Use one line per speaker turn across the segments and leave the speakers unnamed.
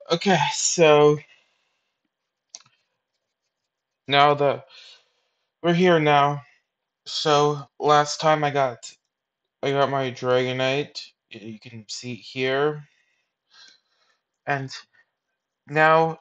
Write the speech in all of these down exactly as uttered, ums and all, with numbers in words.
Okay, so now that we're here now, so last time I got I got my Dragonite. y- You can see it here, and now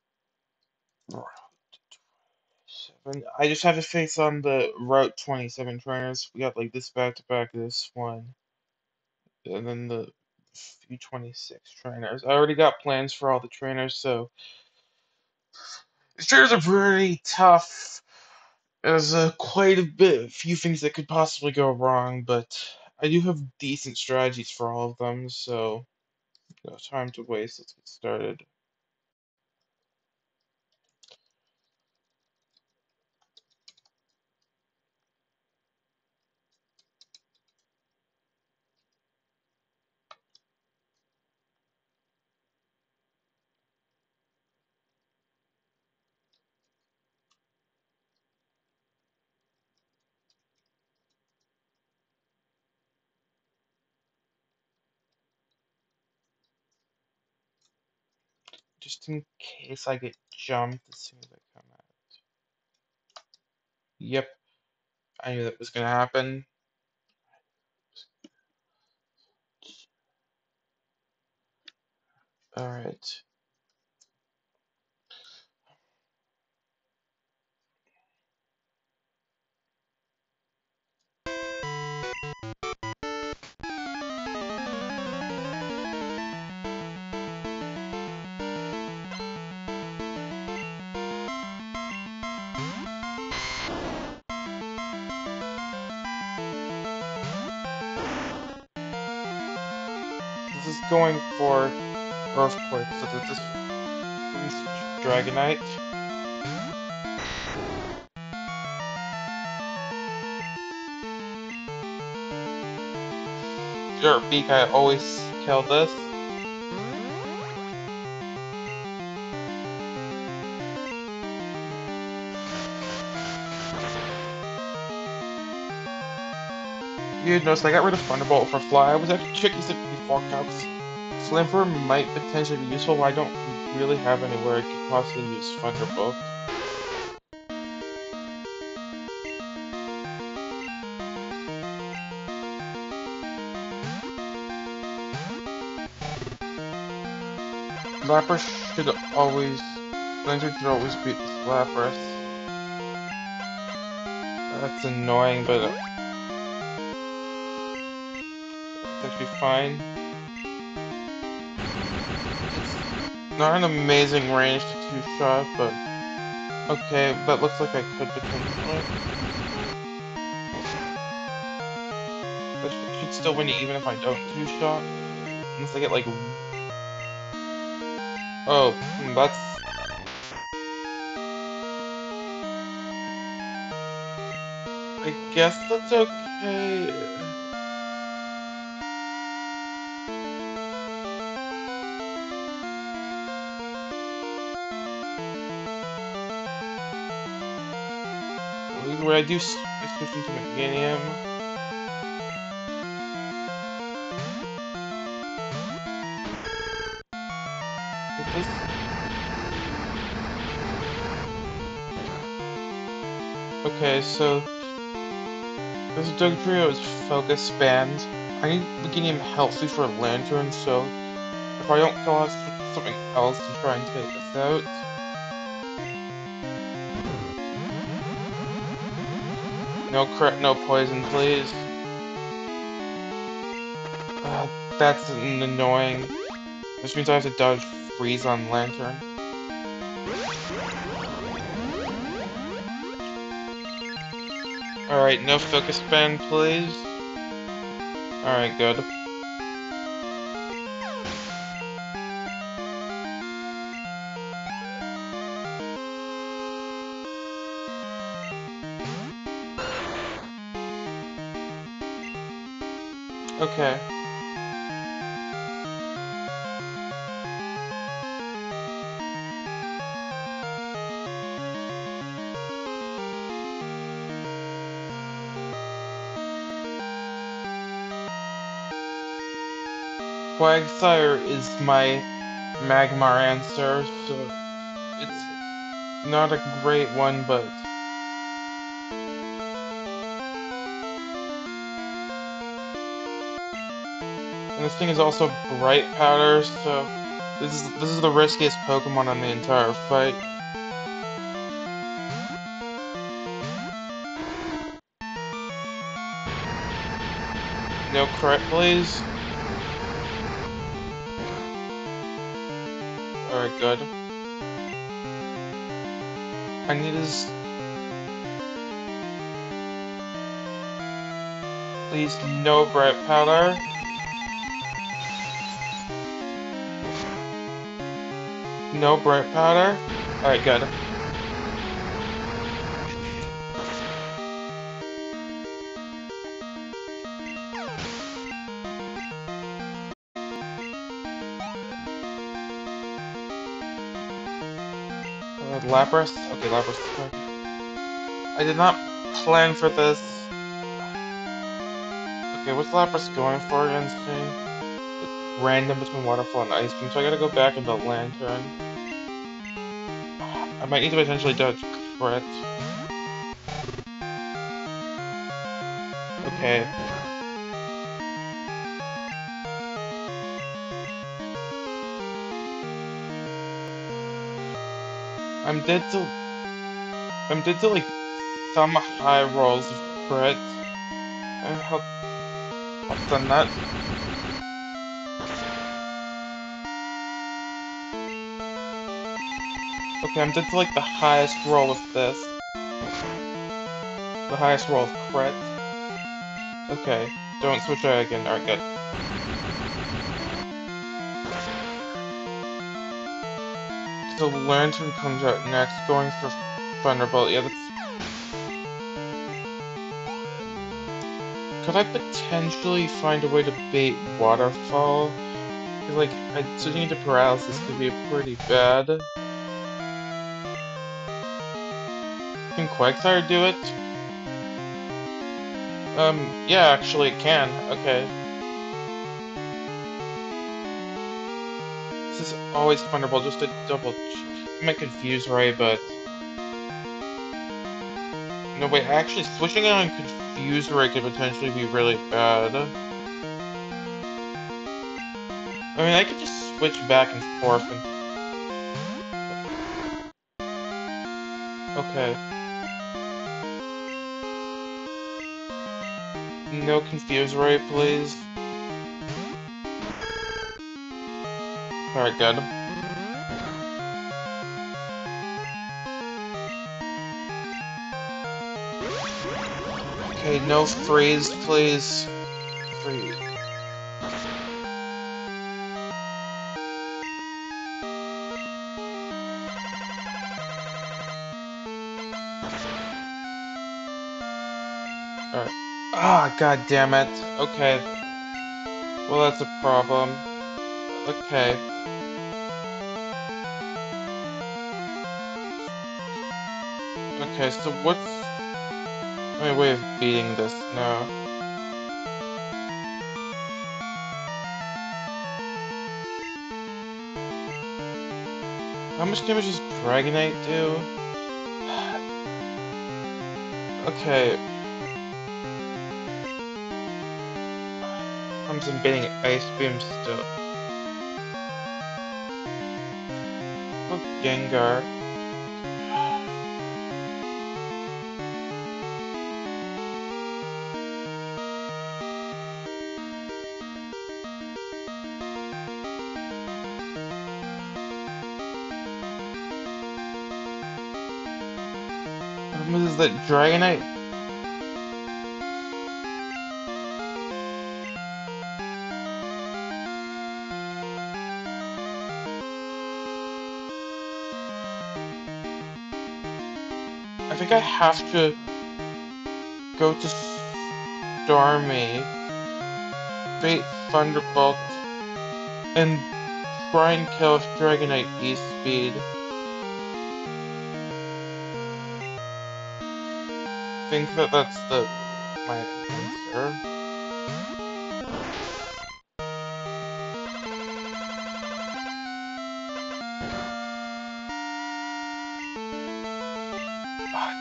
seven, I just have to face on the Route twenty-seven trainers. We got like this back to back, this one, and then the few twenty-six trainers. I already got plans for all the trainers, so these trainers are pretty tough. There's uh, quite a bit, a few things that could possibly go wrong, but I do have decent strategies for all of them, so no time to waste. Let's get started. Just in case I get jumped as soon as I come out. Yep, I knew that was gonna happen. Alright. This is going for Earthquake, so that this is Dragonite. Dirt Beak, I always kill this. You notice I got rid of Thunderbolt for Fly. I was actually checking this before counts. Slamper might potentially be useful, but I don't really have anywhere I could possibly use Thunderbolt. Lapras should always... Lantern should always beat this Lapras. That's annoying, but... Uh, it's actually fine. It's not an amazing range to two-shot, but... Okay, but looks like I could potentially. But I should still win it even if I don't two-shot. Unless I get like... Oh, that's... I guess that's okay. Where I do switch into Meganium. It does... Okay, so this Dugtrio is Focus Band. I need Meganium healthy for Lantern, so if I don't kill us with something else to try and take this out. No crit, no poison, please. Uh, that's annoying. Which means I have to dodge Freeze on Lantern. Alright, no Focus Band, please. Alright, good. Okay. Quagsire is my Magmar answer, so it's not a great one, but... And this thing is also Bright Powder, so this is this is the riskiest Pokemon on the entire fight. No crit, please. Alright, good. I need his... Please, no Bright Powder. No Bright Powder. Alright, good. Uh, Lapras? Okay, Lapras is good. I did not plan for this. Okay, what's Lapras going for against me? Random between Waterfall and Ice Beam, so I gotta go back into Lantern. I might need to potentially dodge crit. Okay. I'm dead to... I'm dead to, like, some high rolls of crit. I hope I've done that. Okay, I'm dead to, like, the highest roll of this. The highest roll of crit. Okay, don't switch out again. Alright, good. So Lantern comes out next, going for Thunderbolt. Yeah, that's... Could I potentially find a way to bait Waterfall? Because, like, I, switching into Paralysis could be pretty bad. Can Quagsire do it? Um, yeah, actually it can. Okay. This is always Thunderbolt, just to double check. I might confuse Ray, but... No, wait, actually, switching out on Confuse Ray could potentially be really bad. I mean, I could just switch back and forth and... Okay. No Confuse Ray, please. Alright, good. Okay, no Freeze, please. Freeze. Alright. Ah, god damn it. Okay. Well, that's a problem. Okay. Okay, so what's my way of beating this now? How much damage does Dragonite do? Okay. I'm just getting Ice Beam still. Oh, Gengar. What is that, Dragonite? I think I have to go to Starmie, bait Thunderbolt, and try and kill Dragonite E-Speed. I think that that's the my answer.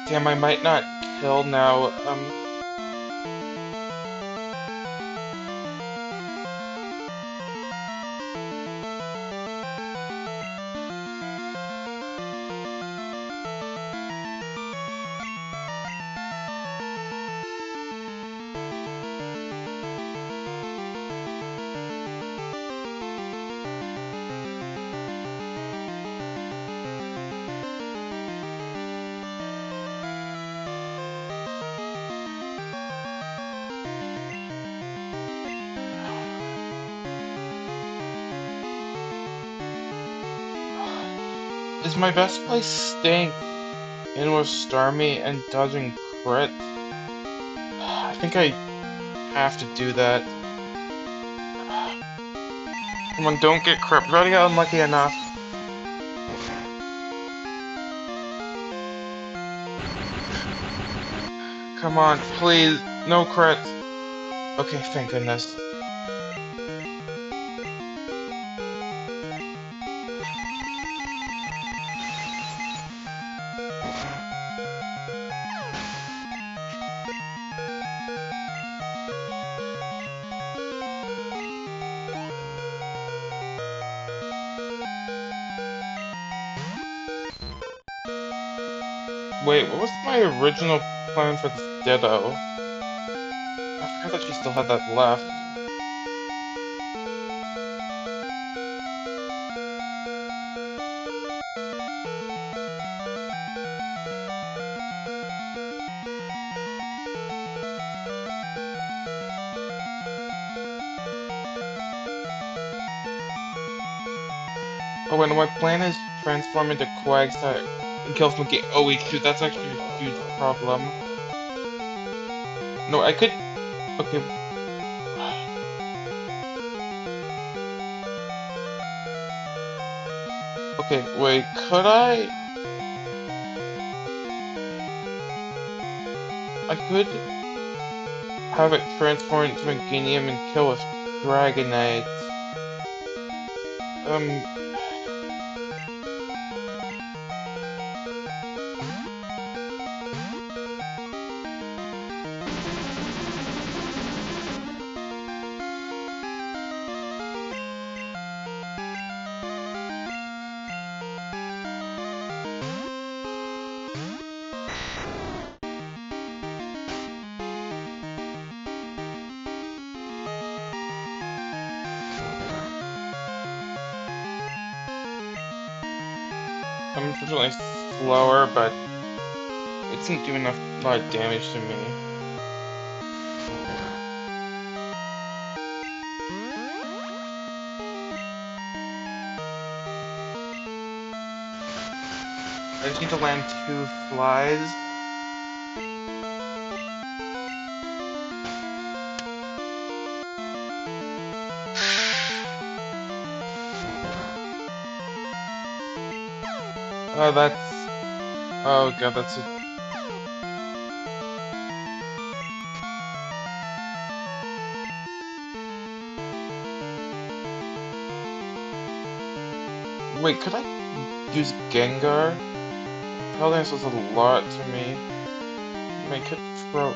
Damn, I might not kill now. Um, is my best play staying in with Starmie and dodging crit? I think I have to do that. Come on, don't get crit. We already got unlucky enough. Come on, please. No crit. Okay, thank goodness. Wait, what was my original plan for this Ditto? I forgot that she still had that left. Oh, and my plan is transform into Quagsire and kill Funky. Oh wait, shoot, that's actually a huge problem. No, I could... Okay. Okay, wait, could I... I could have it transform into Meganium and kill with Dragonite. Um... I'm unfortunately slower, but it doesn't do enough lot of damage to me. I just need to land two flies. Oh, that's... Oh god, that's a... Wait, could I use Gengar? Paladins was a lot to me. Make it throw...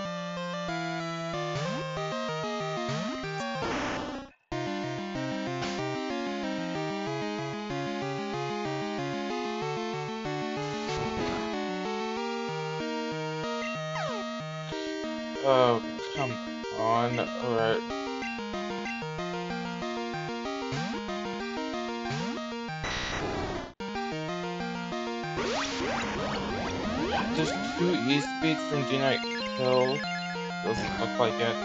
Oh, come on. Alright. Just two E-speeds from G-Knight Kill. Doesn't look like it.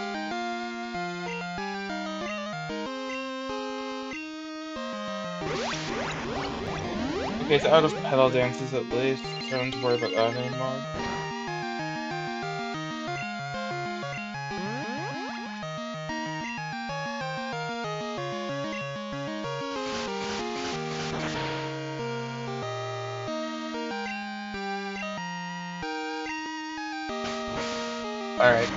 Okay, it's out of Petal Dances at least, so I don't have to worry about that anymore. Alright.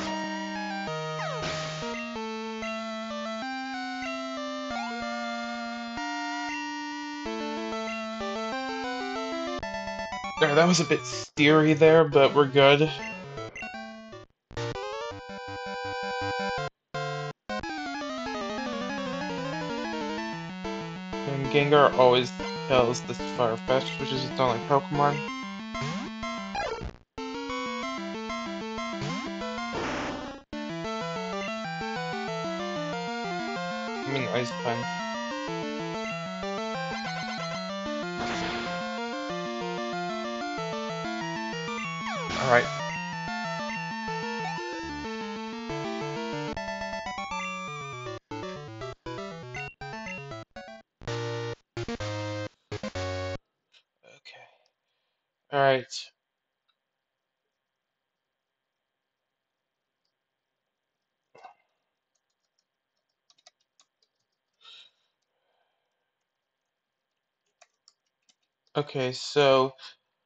Alright, that was a bit steery there, but we're good. And Gengar always kills this Farfetch'd, which is its only Pokemon. I mean, Ice Punch. Alright. Okay. Alright. Okay, so...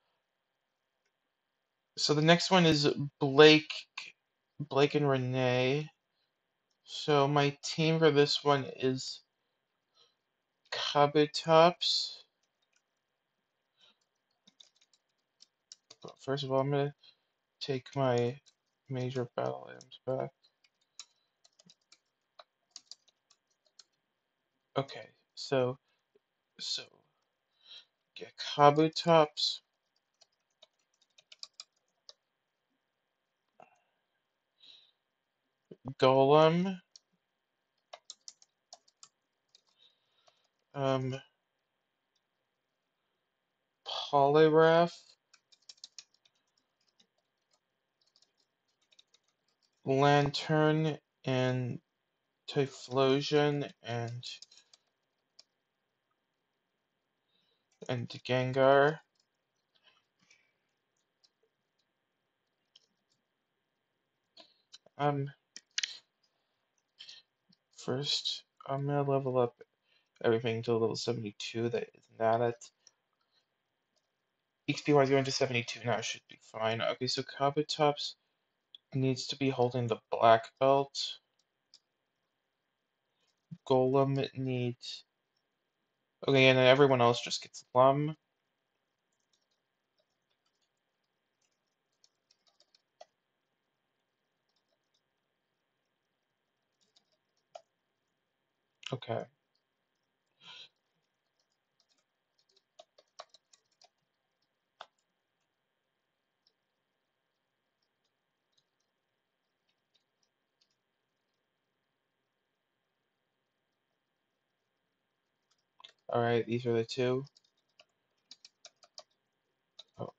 So the next one is Blake... Blake and Renee. So my team for this one is... Kabutops. But first of all, I'm gonna take my major battle items back. Okay, so... So... Get Kabutops. Golem. Um... Poliwrath. Lantern and Typhlosion and and Gengar. Um, first I'm gonna level up everything to level seventy-two. That is not it. X P wise, going to seventy-two now should be fine. Okay, so Kabutops needs to be holding the black belt. Golem needs. Okay, and then everyone else just gets Lum. Okay. Alright, these are the two. Oh,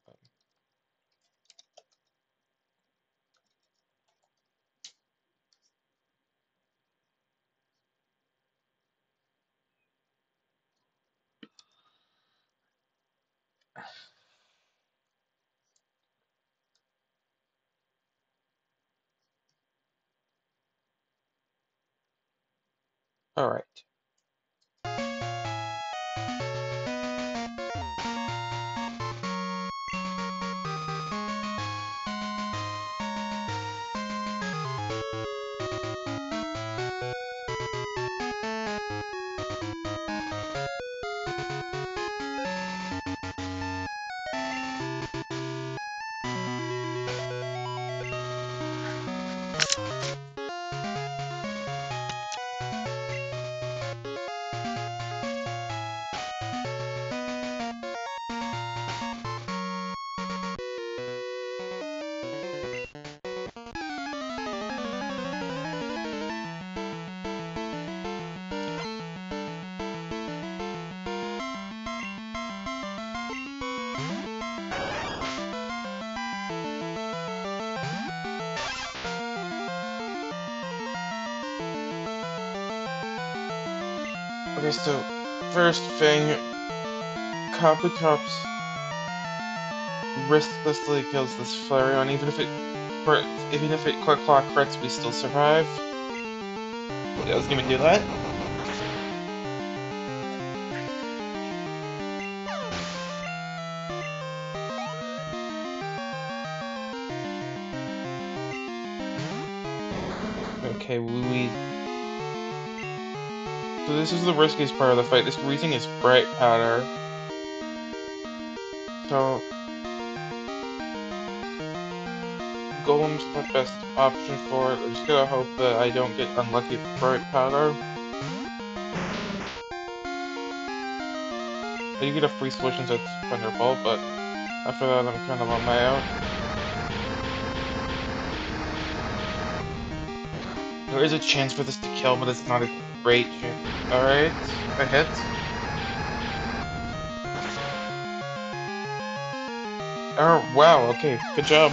alright. Okay, so first thing, Kabutops risklessly kills this Flareon, even if it, even if it Quick Claw crits, we still survive. Yeah, I was gonna do that. Okay, we. So this is the riskiest part of the fight. This we're using is Bright Powder. So Golem's the best option for it. I just gotta hope that I don't get unlucky with Bright Powder. I do get a free switch into Thunderbolt, but after that I'm kind of on my own. There is a chance for this to kill, but it's not a great chance. Alright, a hit. Oh, wow, okay, good job.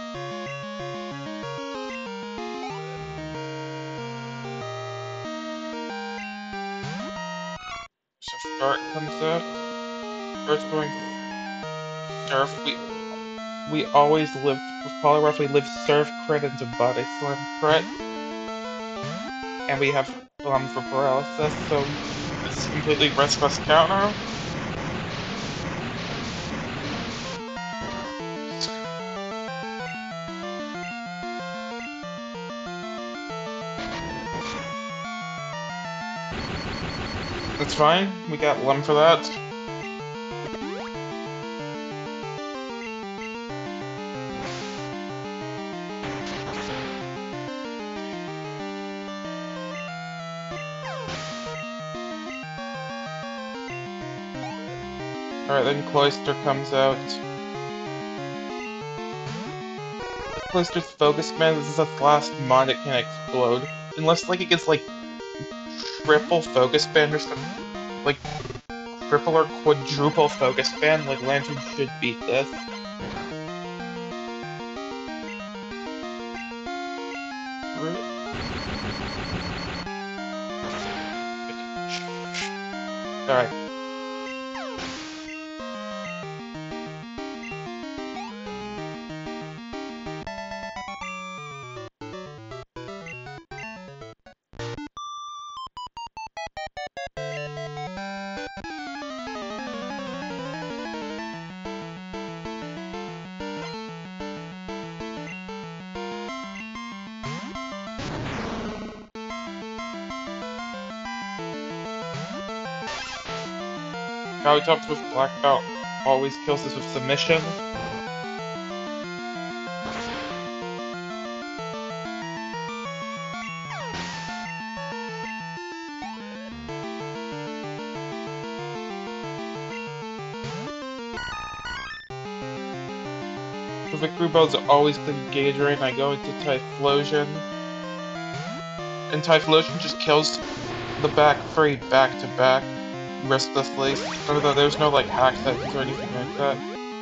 So Start comes out. Start's going Surf. We we always live with Poliwrath, we live Surf crit into Body Slam crit. And we have um for paralysis, so this is completely restless counter. That's fine, we got Lum for that. Alright, then Cloyster comes out. Cloyster's Focus Man, this is the last mod it can explode. Unless like it gets like triple Focus Band or something. Like triple or quadruple Focus Band, like Lantern should beat this. Alright. Gallitops with Black Belt always kills this with submission. The Victory Bell is always the Gauge Rain. I go into Typhlosion. And Typhlosion just kills the back three back to back, risklessly. Although there's no like hack settings or anything like that.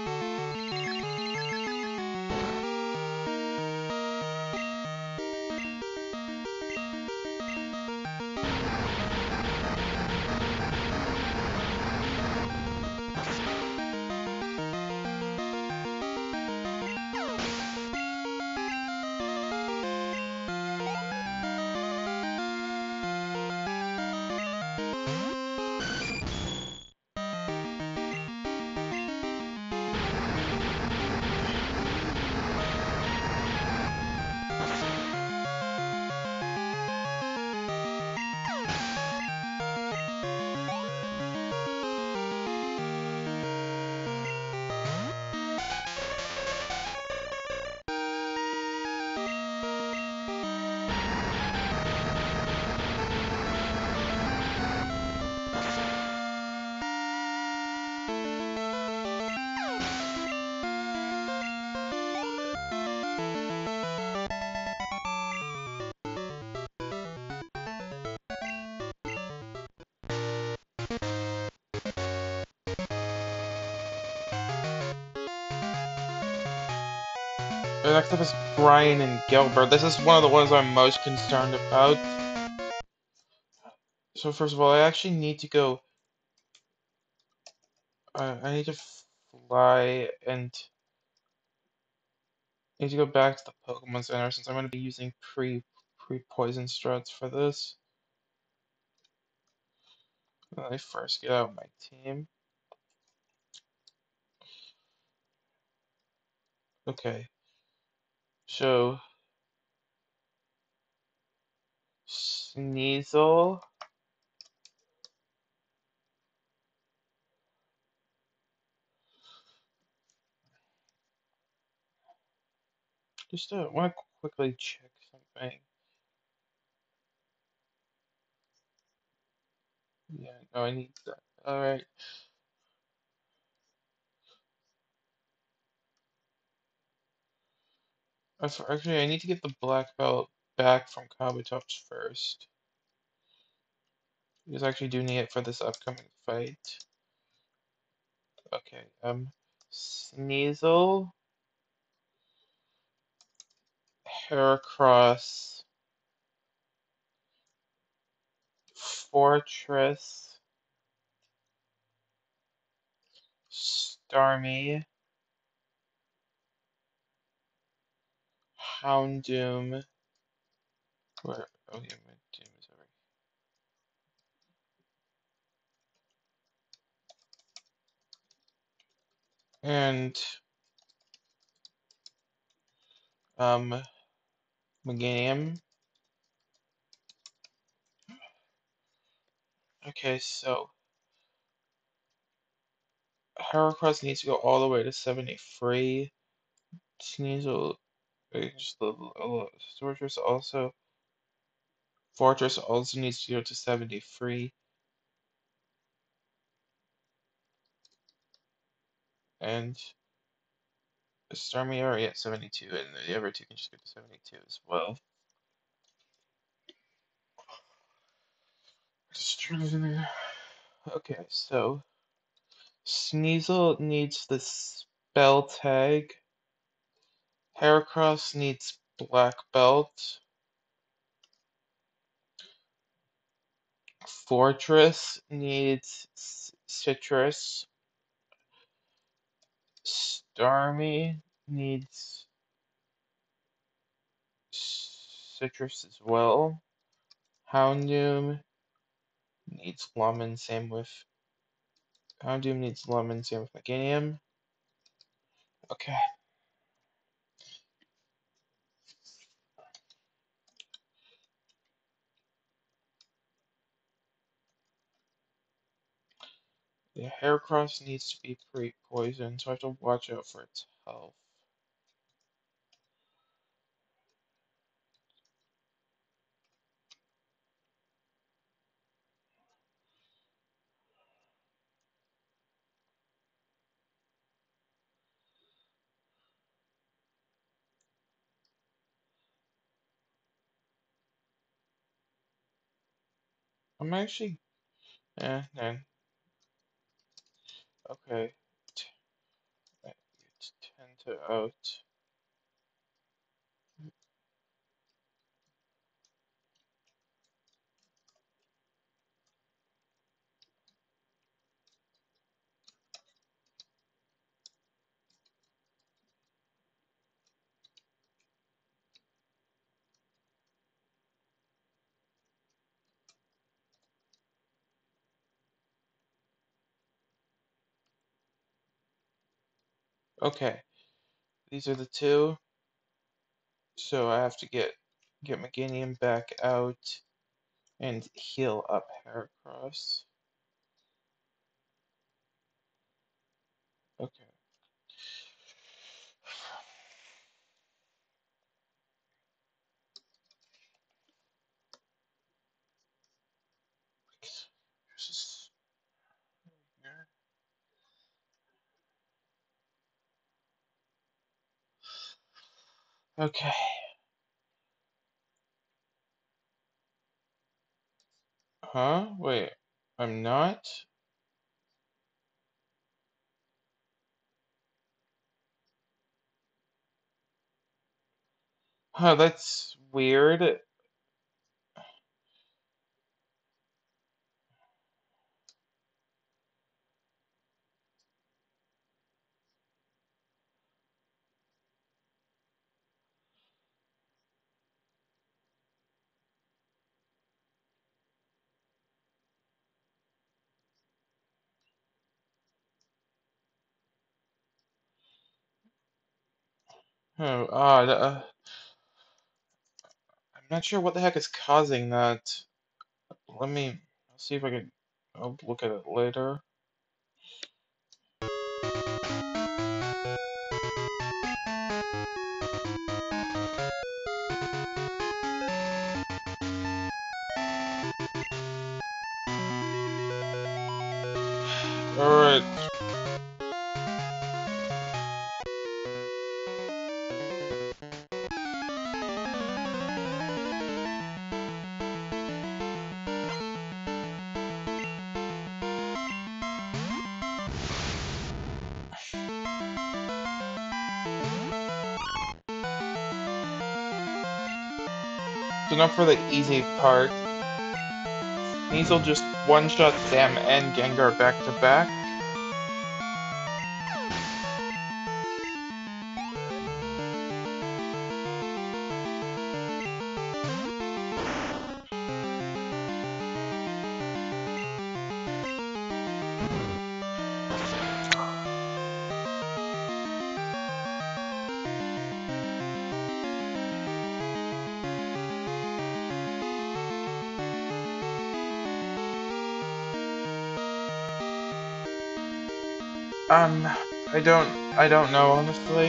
The next up is Brian and Gilbert. This is one of the ones I'm most concerned about. So first of all, I actually need to go... Uh, I need to fly and... I need to go back to the Pokemon Center since I'm going to be using pre, pre-poison strats for this. When I first get out my team. Okay. So... Sneasel... just uh, want to quickly check something. Yeah, no, I need that. Alright. Actually, I need to get the black belt back from Kabutops first. Because I actually do need it for this upcoming fight. Okay, um, Sneasel, Heracross, Fortress, Starmie, Houndoom. Where? Oh yeah, my Doom is over here. And um, Meganium. Okay, so Heracross needs to go all the way to seventy-three. Sneasel, uh, just a little, Fortress also. Fortress also needs to go to seventy-three. And Starmie already at seventy-two, and the other two can just go to seventy-two as well. Okay, so Sneasel needs the spell tag. Heracross needs black belt. Fortress needs citrus. Starmie needs citrus as well. Houndoom needs lemon, same with Houndoom needs lemon, same with Meganium. Okay. The Heracross needs to be pre-poisoned, so I have to watch out for its health. I'm actually, eh, no. Okay. It's ten to out. Okay. These are the two. So I have to get get Meganium back out and heal up Heracross. Okay. Okay. Huh? Wait. I'm not? Huh, that's weird. Oh, odd. Uh, I'm not sure what the heck is causing that. Let me I'll see if I can. I'll look at it later. Alright. So now for the easy part. Sneasel just one-shot Sam and Gengar back to back. Um, I don't, I don't know, honestly.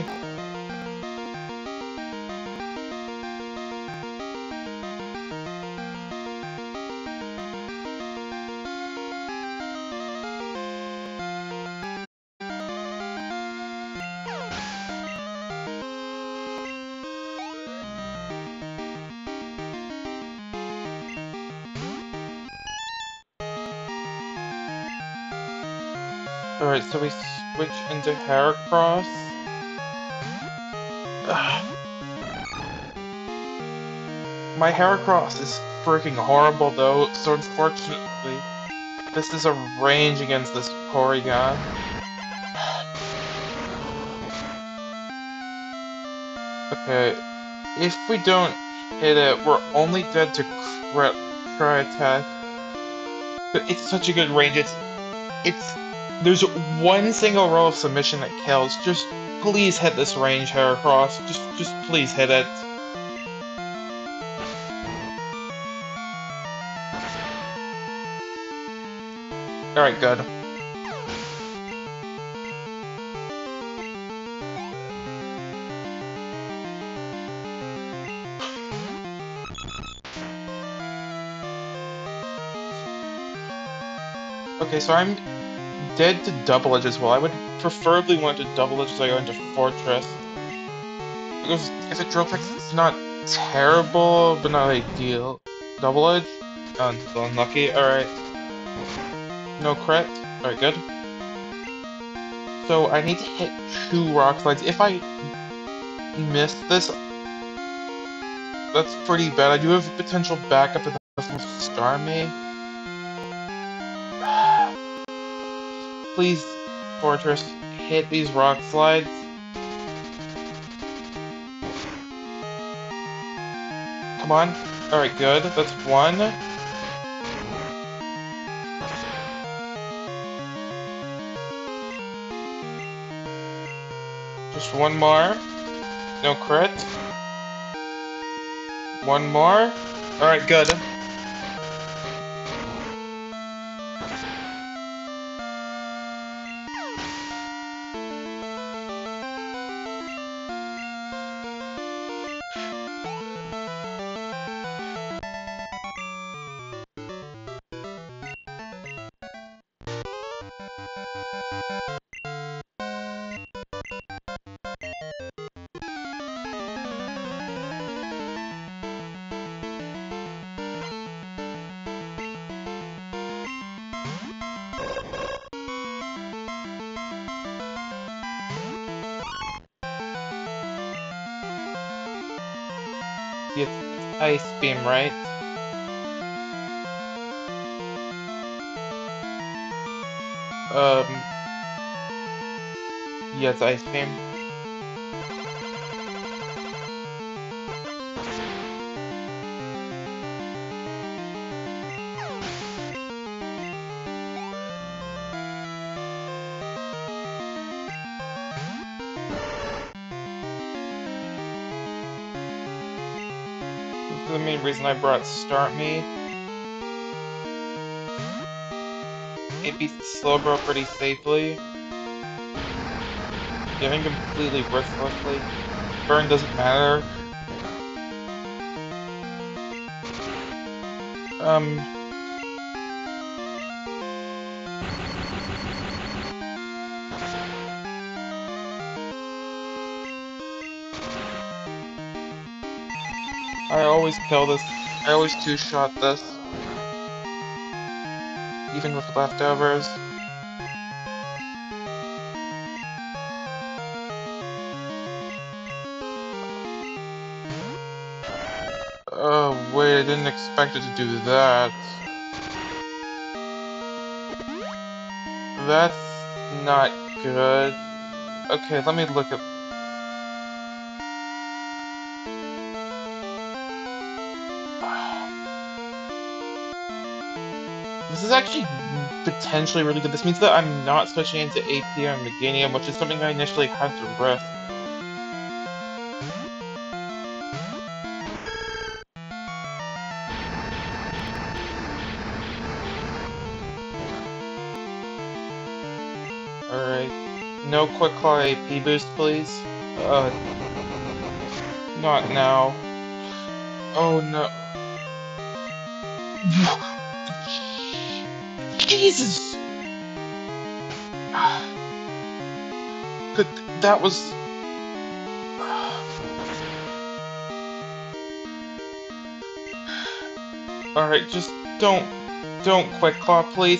Alright, so we switch into Heracross. Ugh. My Heracross is freaking horrible though, so unfortunately, this is a range against this Porygon. Okay, if we don't hit it, we're only dead to crit try attack. But it's such a good range, it's, it's, there's one single row of submission that kills. Just please hit this range, Heracross. Just, just please hit it. Alright, good. Okay, so I'm dead to Double Edge as well. I would preferably want to Double Edge so I go into Fortress. Because if it Drill Peck, it's not terrible, but not ideal. Double Edge? Oh, I'm still unlucky. Alright. No crit. Alright, good. So I need to hit two Rock Slides. If I miss this, that's pretty bad. I do have a potential backup if the Starmie. Please, Fortress, hit these Rock Slides. Come on. Alright, good. That's one. Just one more. No crit. One more. Alright, good. It's, it's Ice Beam, right? Um... Yeah, it's Ice Beam. This is the main reason I brought Starmie. It beats Slowbro pretty safely. Giving completely worthlessly. Burn doesn't matter. Um... I always kill this. I always two-shot this. Even with leftovers. Oh, wait, I didn't expect it to do that. That's not good. Okay, let me look at... This is actually potentially really good. This means that I'm not switching into A P on Meganium, which is something I initially had to risk. Alright. No Quick Claw A P boost, please. Uh, not now. Oh no. Jesus! But that was... Alright, just don't... Don't Quick Claw, please.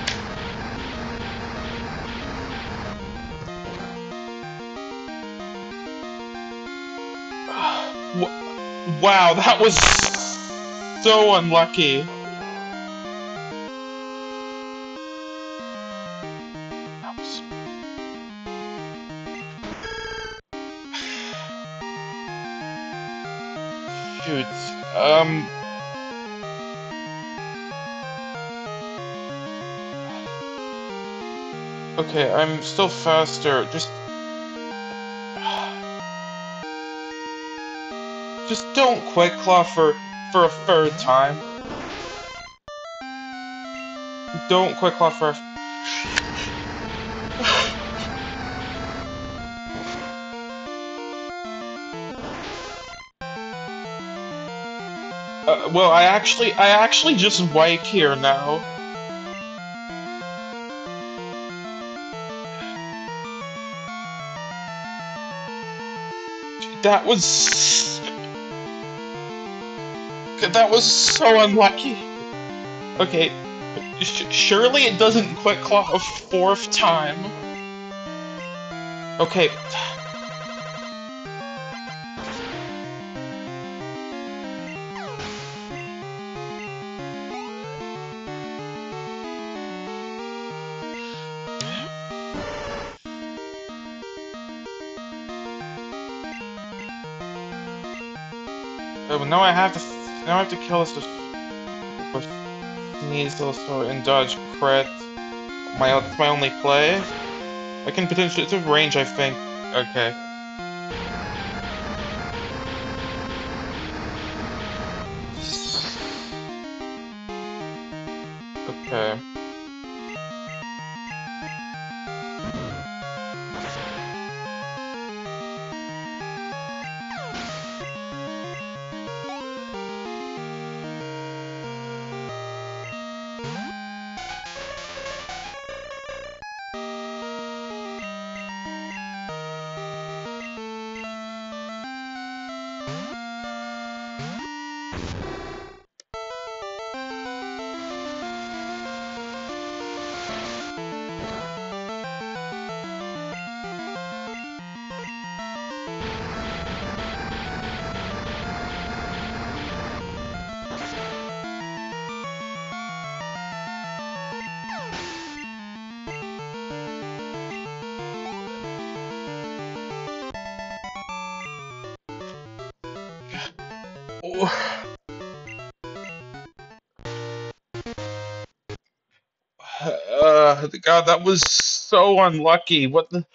Wow, that was so unlucky. That was... Shoot. Um... Okay, I'm still faster. Just... Just don't Quick Claw for, for a third time. Don't Quick Claw for a... Uh, well, I actually, I actually just wipe here now. That was... That was so unlucky. Okay, sh surely it doesn't Quick Claw a fourth time. Okay. Oh, now I have to, now I have to kill this with, with Sneasel so and dodge crit. My, that's my only play. I can potentially, it's a range, I think. Okay. Okay. Uh, God, that was so unlucky. What the...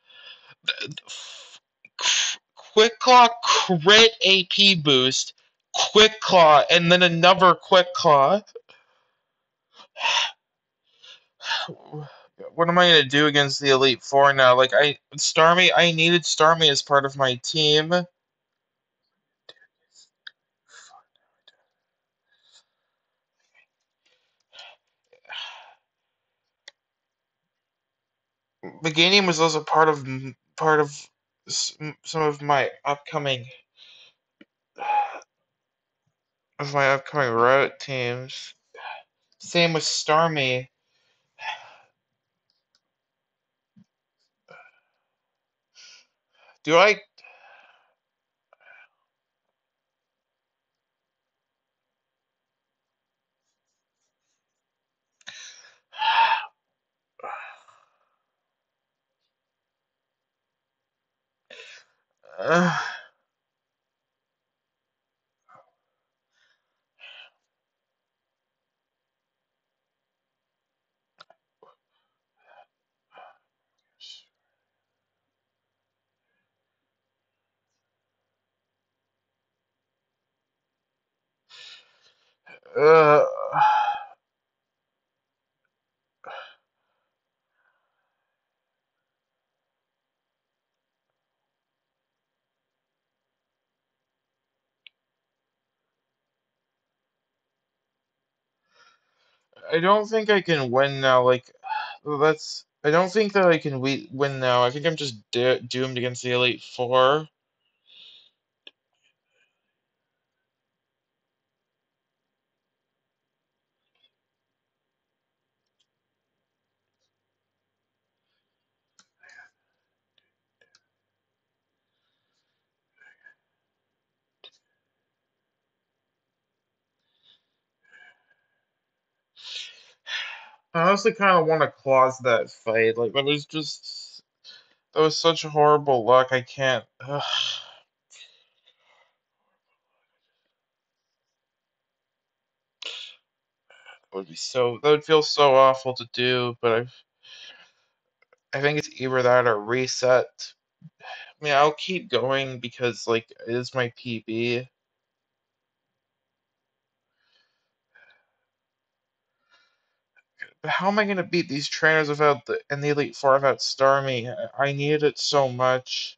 Quick Claw crit A P boost, Quick Claw, and then another Quick Claw. What am I gonna do against the Elite Four now? Like, I... Starmie, I needed Starmie as part of my team. Meganium was also part of part of some of my upcoming of my upcoming route teams. Same with Starmie. Do I? Uh, uh, I don't think I can win now. Like, that's. I don't think that I can we win now. I think I'm just do doomed against the Elite Four. I honestly kind of want to clause that fight. Like, that was just. That was such horrible luck. I can't. Ugh. It would be so. That would feel so awful to do, but I. I think it's either that or reset. I mean, I'll keep going because, like, it is my P B. But how am I going to beat these trainers without the in the Elite Four without Starmie? I, I needed it so much.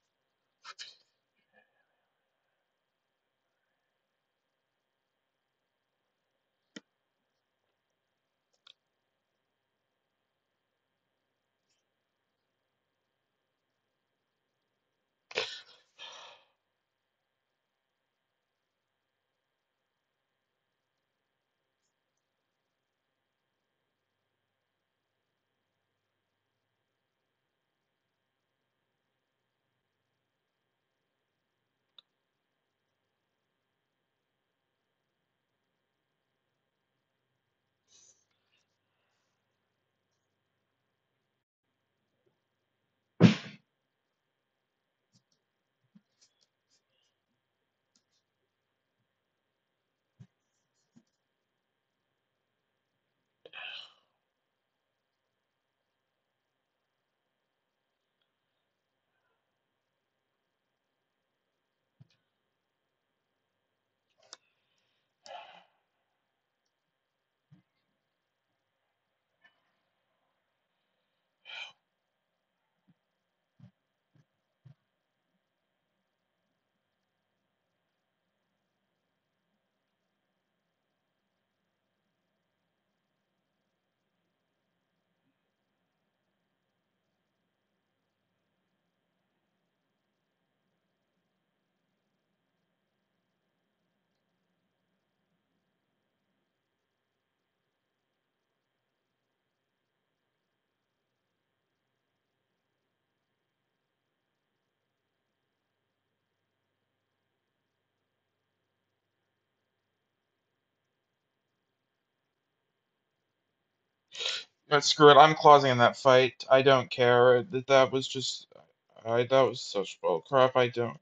But screw it, I'm closing in that fight. I don't care. That that was just. I that was such bull crap. I don't.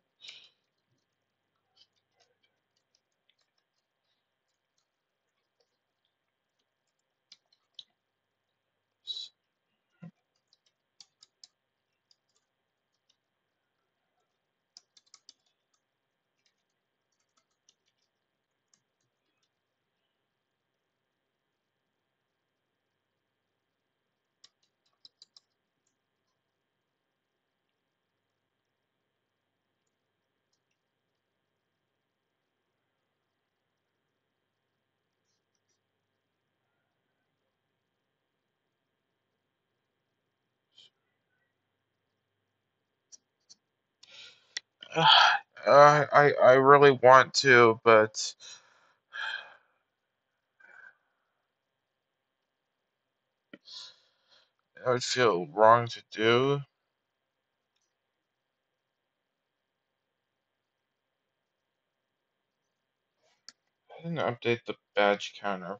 Uh, I I really want to, but I would feel wrong to do. I didn't update the badge counter.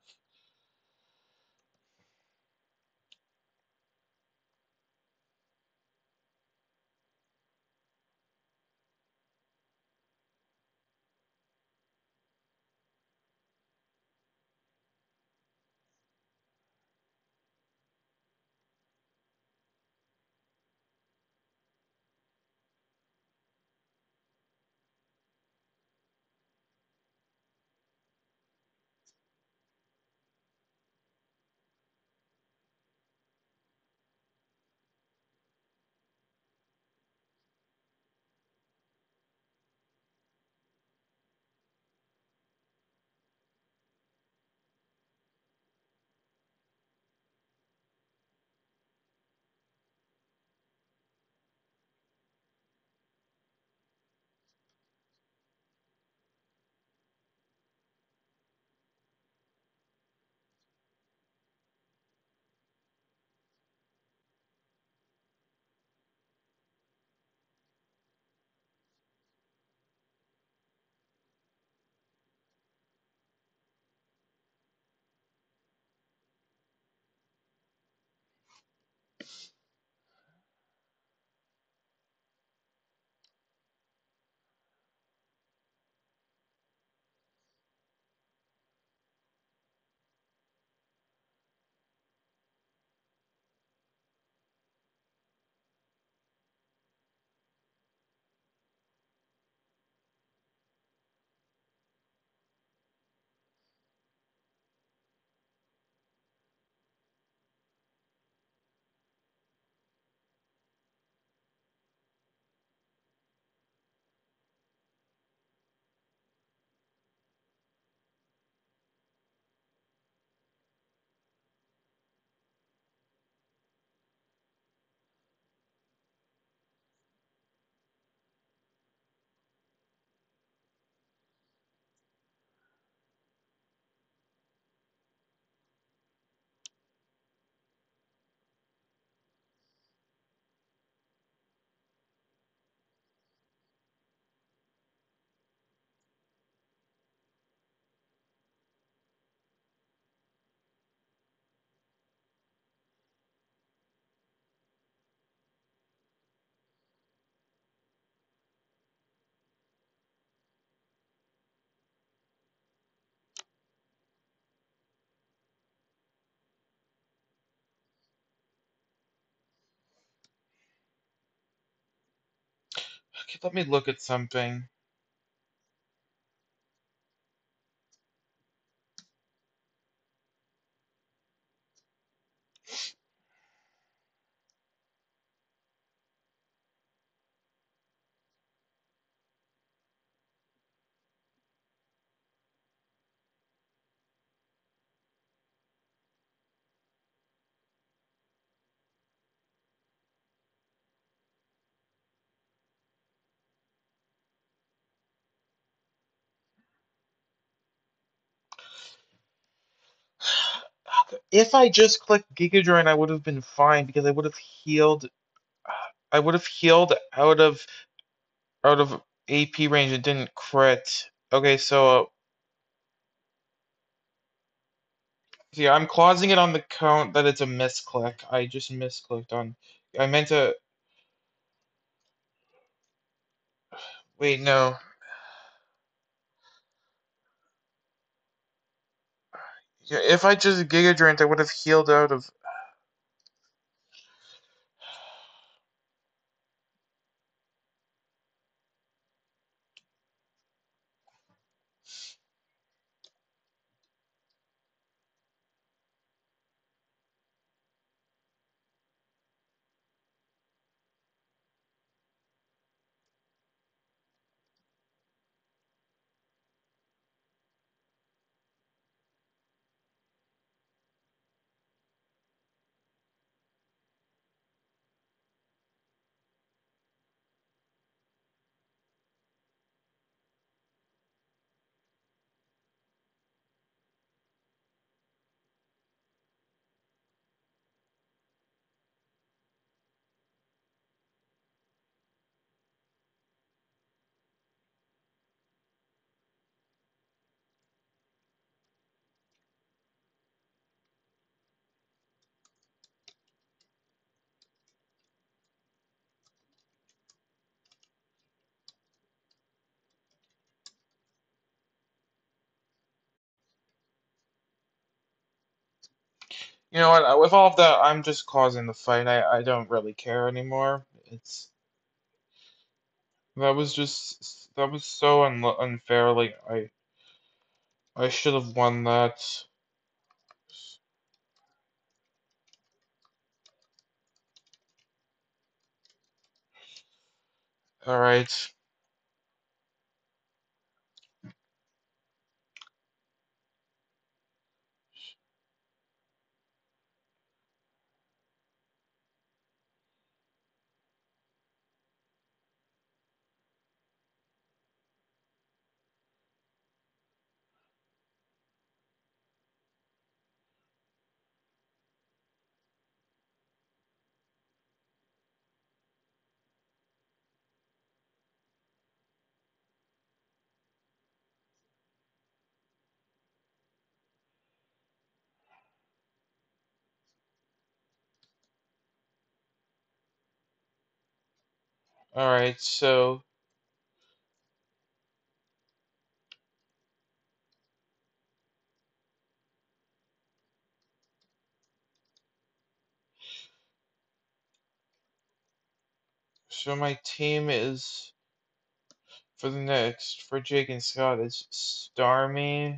Okay, let me look at something. If I just clicked Giga Drain, I would have been fine because I would have healed. I would have healed out of out of A P range and didn't crit. Okay, so uh, see, I'm closing it on the count that it's a misclick. I just misclicked on. I meant to. Wait, no. Yeah, if I just Giga Drained, I would have healed out of. You know what? With all of that, I'm just causing the fight. I I don't really care anymore. It's that was just that was so un unfair. Like I I should have won that. All right. All right. So so my team is for the next for Jake and Scott is Starmie,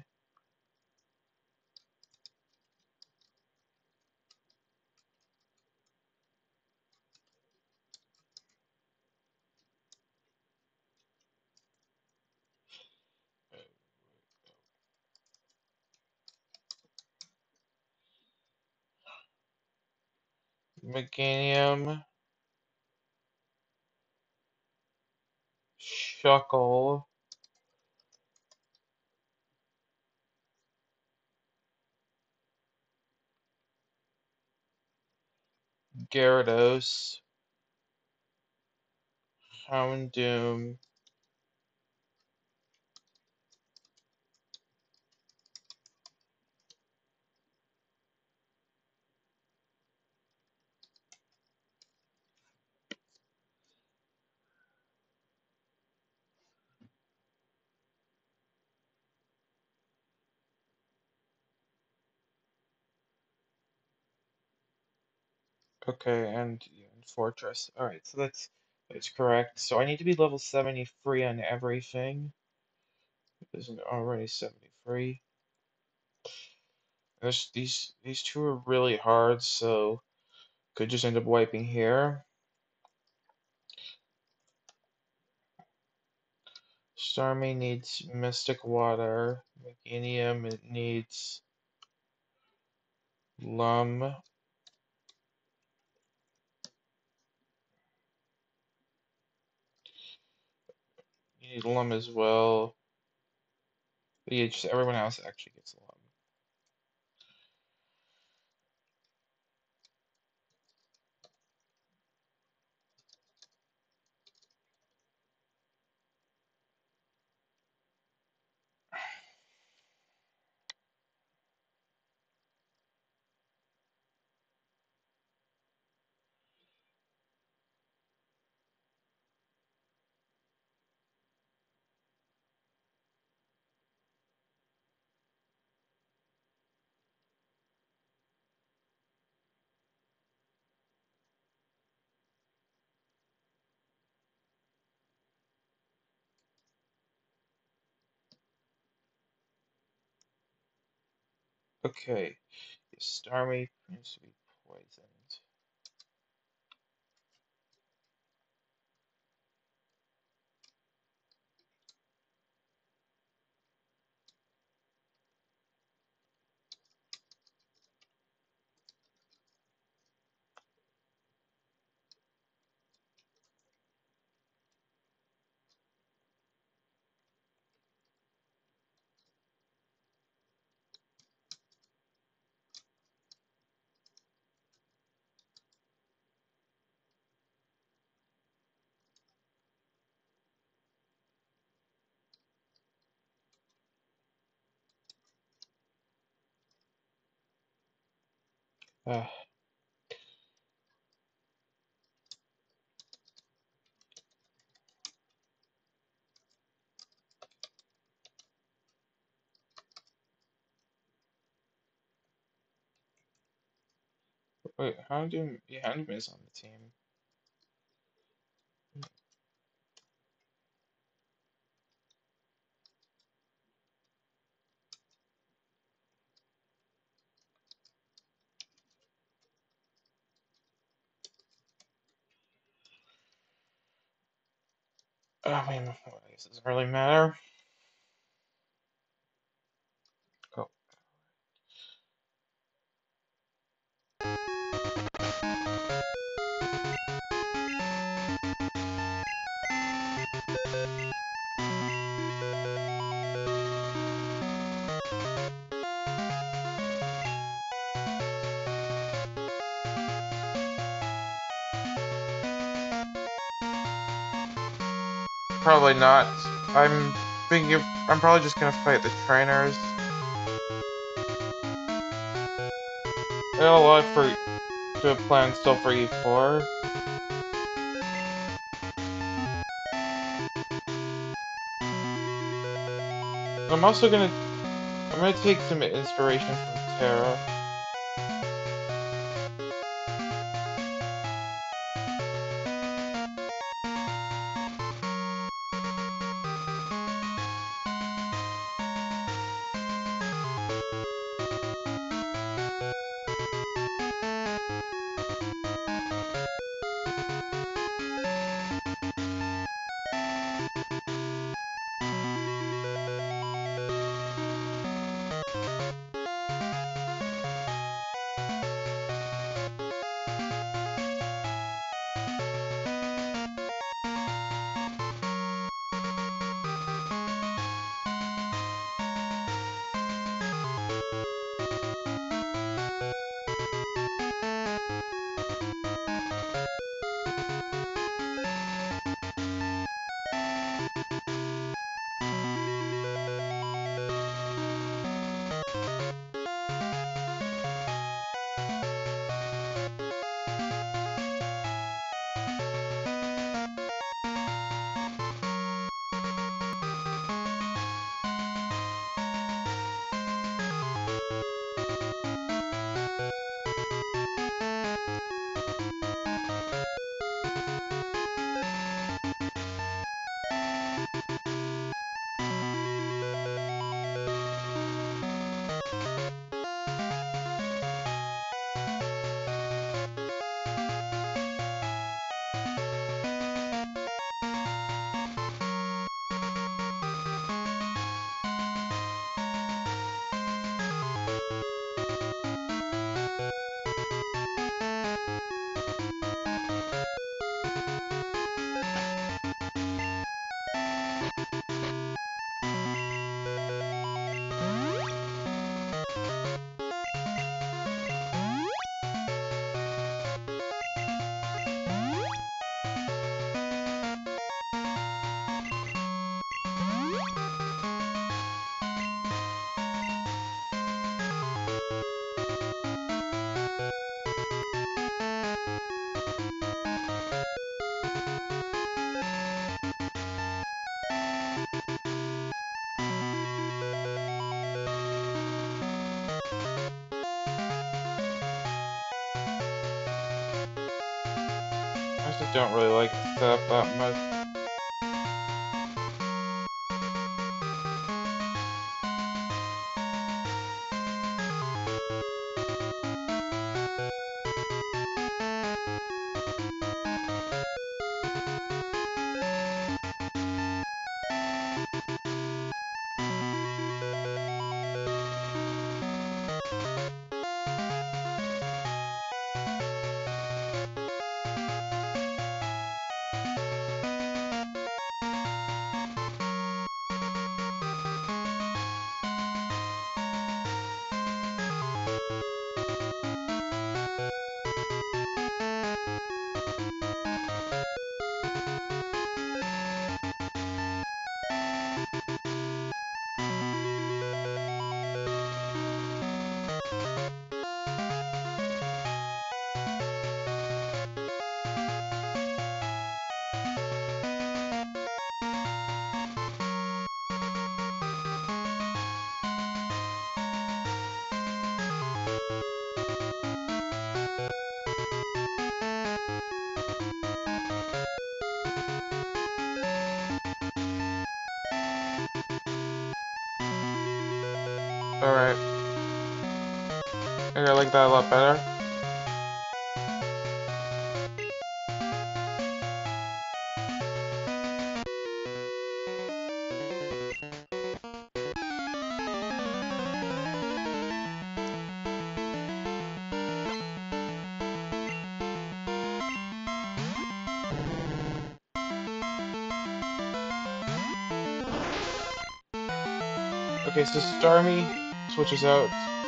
Meganium, Shuckle, Gyarados, Houndoom, okay, and, yeah, and Fortress. All right, so that's that's correct. So I need to be level seventy-three on everything. Isn't already seventy-three. There's, these these two are really hard, so could just end up wiping here. Starmie needs Mystic Water. Meganium, it needs Lum. You need Lum as well. But yeah, just everyone else actually gets Lum. Okay, Starmie needs to be poisoned. Uh, Wait, how do yeah, Handyman is on the team? I mean, well, I guess it doesn't really matter. Oh, probably not. I'm thinking of, I'm probably just gonna fight the trainers. I got a lot for to plan still for E four. I'm also gonna I'm gonna take some inspiration from Terra. I just don't really like the setup that much. Alright. I like that a lot better. Okay, so Starmie switches out.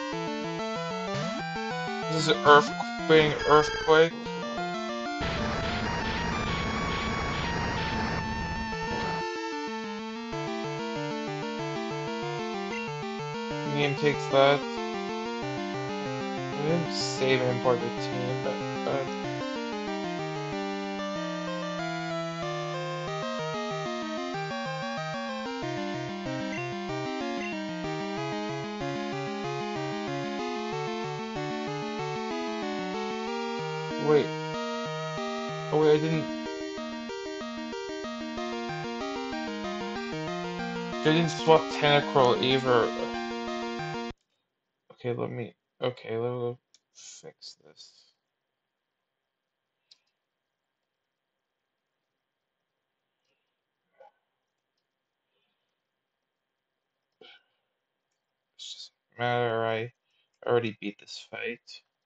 This is Earth being Earthquake. Ian takes that. I didn't save and import the team, but uh, wait. Oh wait, I didn't. I didn't swap Tentacruel either. Okay, let me. Okay, let me fix this. It doesn't matter. I already beat this fight.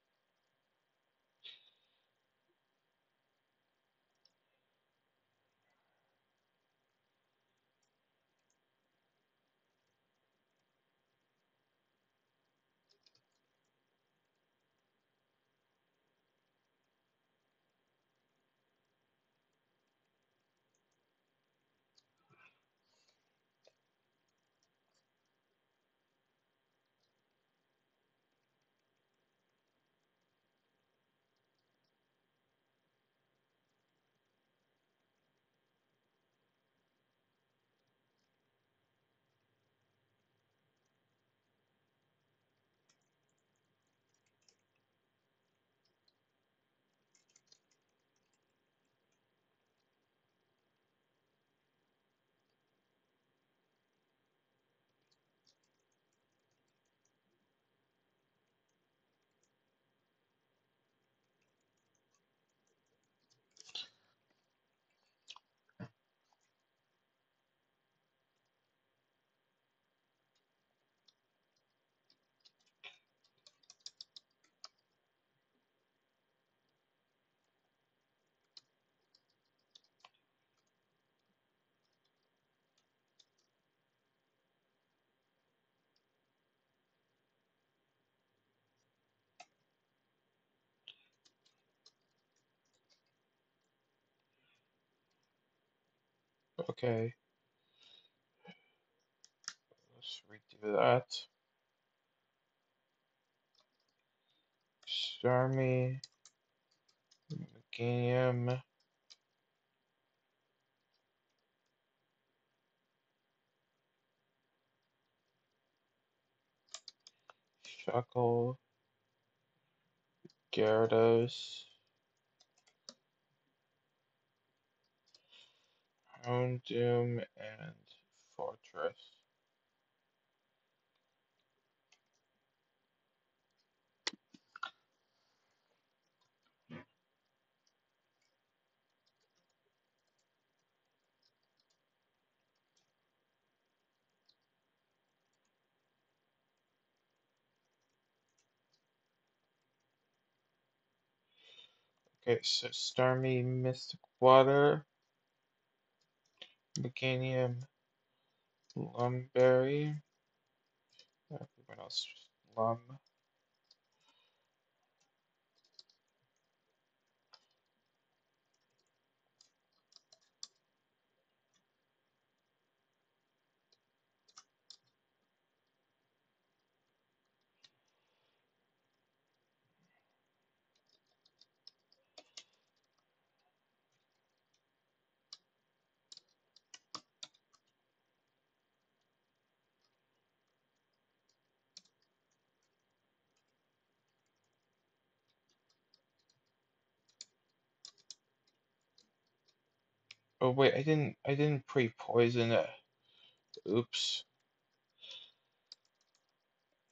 Okay, let's redo that. Starmie, Meganium, Shuckle, Gyarados, Houndoom, and Fortress. Okay, so Starmie, Mystic Water, Meganium, Lumberry, everyone else just Lum. Oh wait, I didn't I didn't pre-poison it. Oops.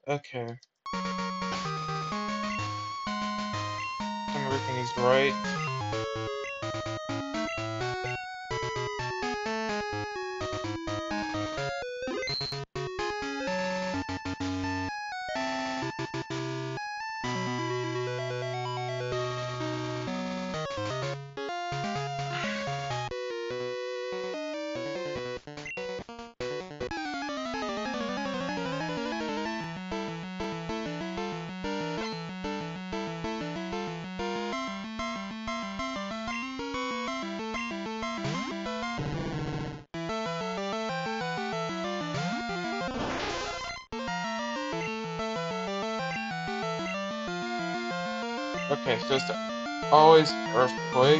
Okay. Everything is right. Okay, so it's always earthquake.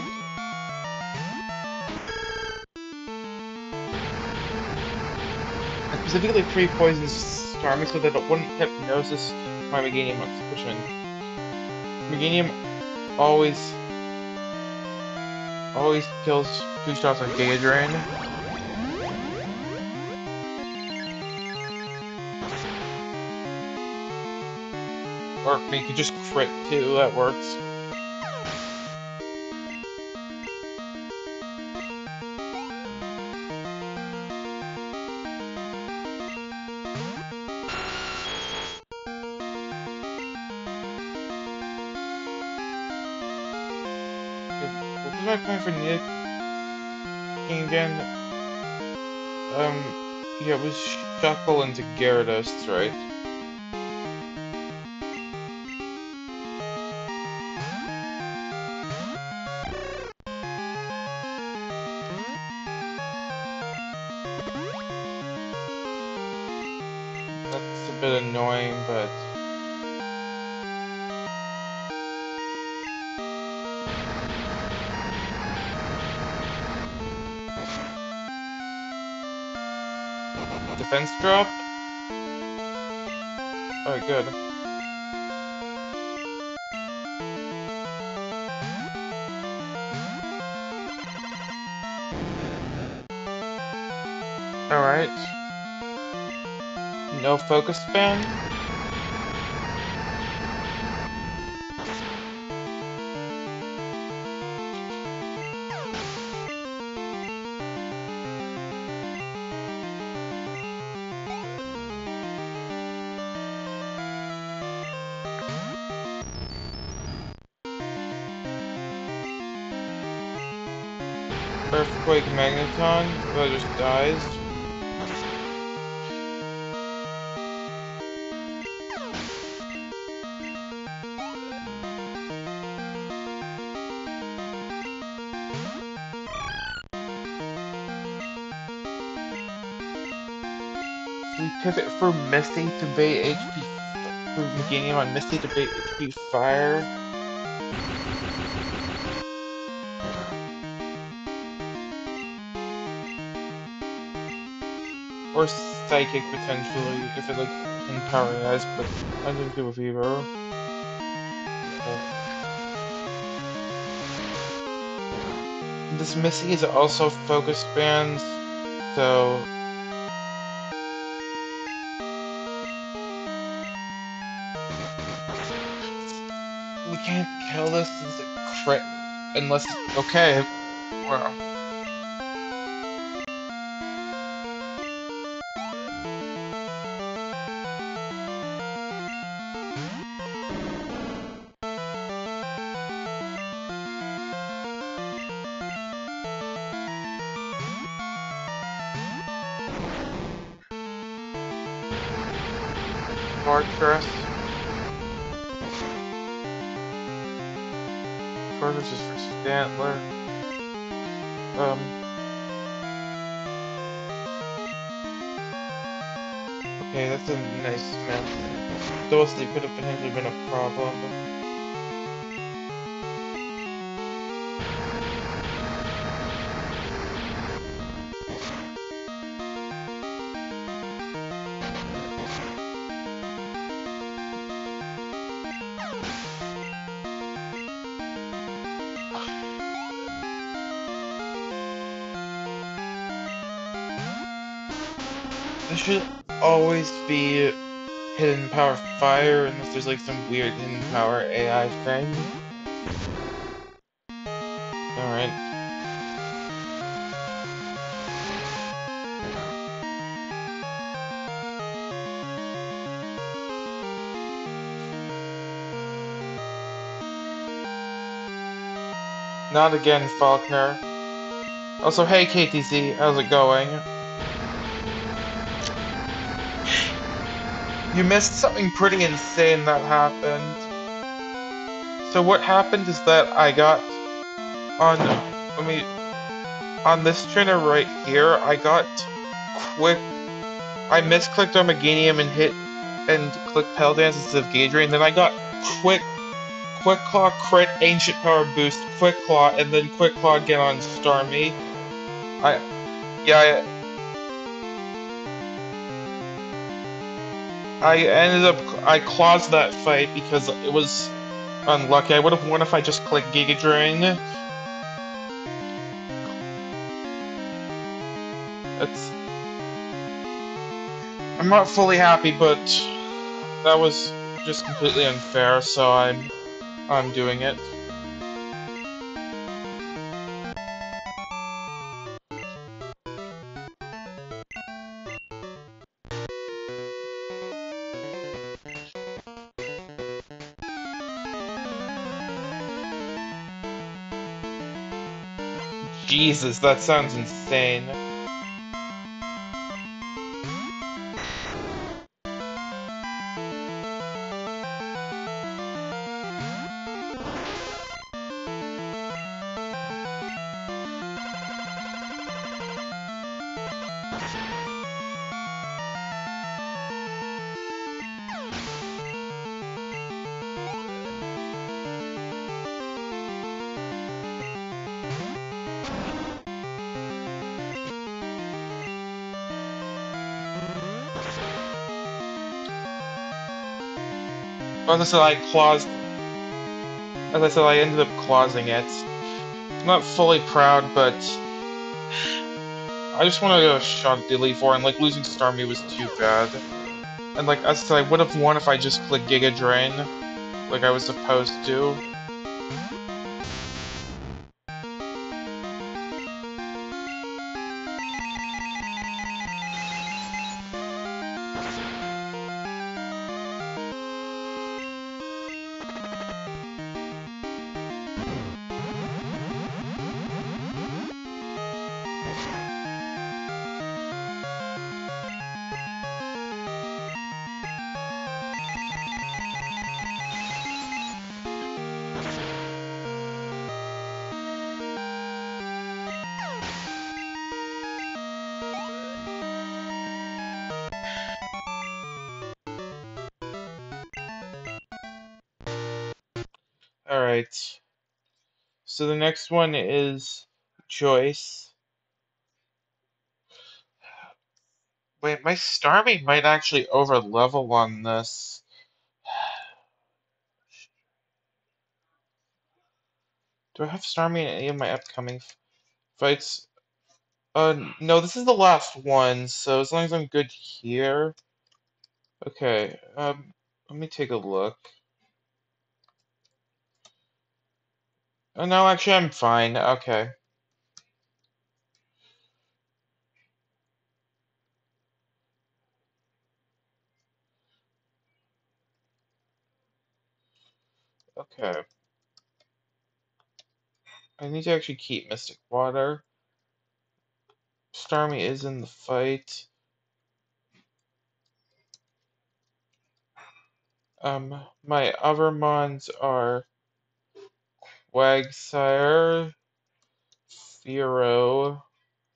And specifically pre-poison Starmie so that it wouldn't hypnosis my Meganium on suspicion. Meganium always always kills two shots on Giga Drain. Or I mean, you could just crit too, that works. What was my plan for Nick King again? Um, yeah, it was Shuckle into Gyarados, right? That's a bit annoying, but... Defense drop? Alright, good. Alright. No focus span? Earthquake Magneton, that just dies. We pivot for Misty to bait H P for Meganium on Misty to bait H P Fire. Or Psychic potentially, if it like empowering us, but I didn't do with Evo. Okay. This Misty is also focus spans, so we can't kill this as a crit unless okay. Wow. Hard Crest. Chargers is for Stantler. Um. Okay, that's a nice map. Dual Sleep could have potentially been a problem. This should always be hidden power fire, unless there's like some weird hidden power A I thing. Alright. Not again, Faulkner. Also, hey K T Z, how's it going? You missed something pretty insane that happened. So what happened is that I got on, let me, on this trainer right here, I got quick, I misclicked Armagenium and hit, and clicked Pell Dance instead of Gauge Ray, and then I got quick, Quick Claw crit, Ancient Power boost, Quick Claw, and then Quick Claw again on Starmie. I, yeah, I, I ended up, I claused that fight because it was unlucky. I would have won if I just clicked Giga Drain. It's... I'm not fully happy, but that was just completely unfair, so I'm... I'm doing it. Jesus, that sounds insane. As I said, I claused... As I said, I ended up clausing it. I'm not fully proud, but... I just want to go shot Dilly for, and like, losing Starmie was too bad. And like, as I said, I would have won if I just clicked Giga Drain, like I was supposed to. Alright. So the next one is Joyce. Wait, my Starmie might actually over level on this. Do I have Starmie in any of my upcoming fights? Uh, no, this is the last one, so as long as I'm good here. Okay, um, let me take a look. Oh, no, actually, I'm fine. Okay. Okay. I need to actually keep Mystic Water. Starmie is in the fight. Um, my other mons are Quagsire, Fearow,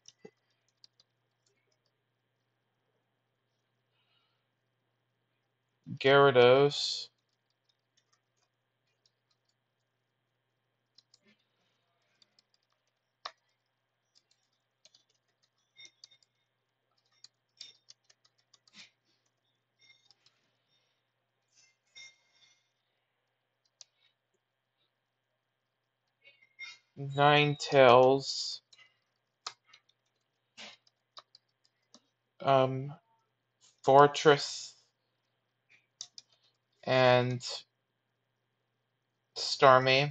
Gyarados, Ninetales, um, Fortress, and Starmie.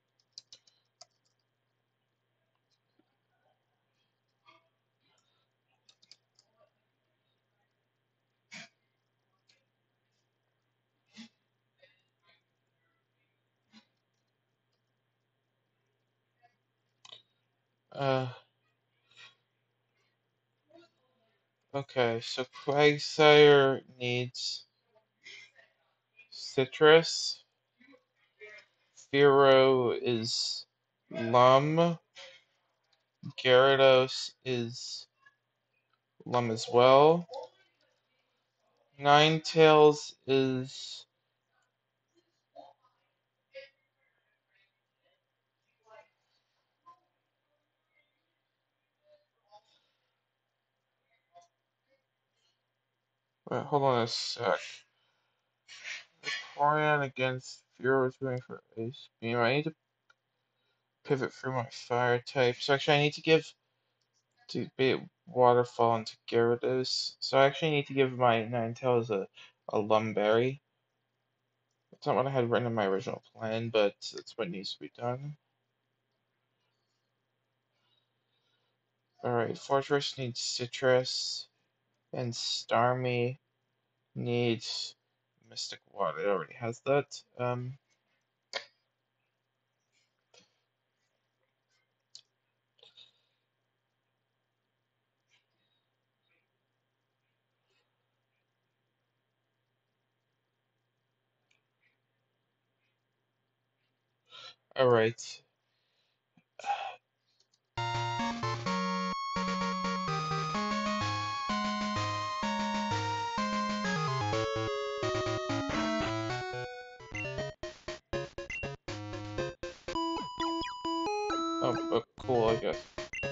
Uh, okay, so Quagsire needs Citrus. Fearow is Lum. Gyarados is Lum as well. Ninetales is wait, hold on a sec. Vaporeon against Fearow is going for Ace Beam. I need to pivot through my fire type. So actually I need to give to be Waterfall into Gyarados. So I actually need to give my Ninetales a, a Lumberry. That's not what I had written in my original plan, but that's what needs to be done. Alright, Fortress needs Citrus, and Starmie needs Mystic Water. It already has that. Um, alright. Oh, oh, cool, I guess.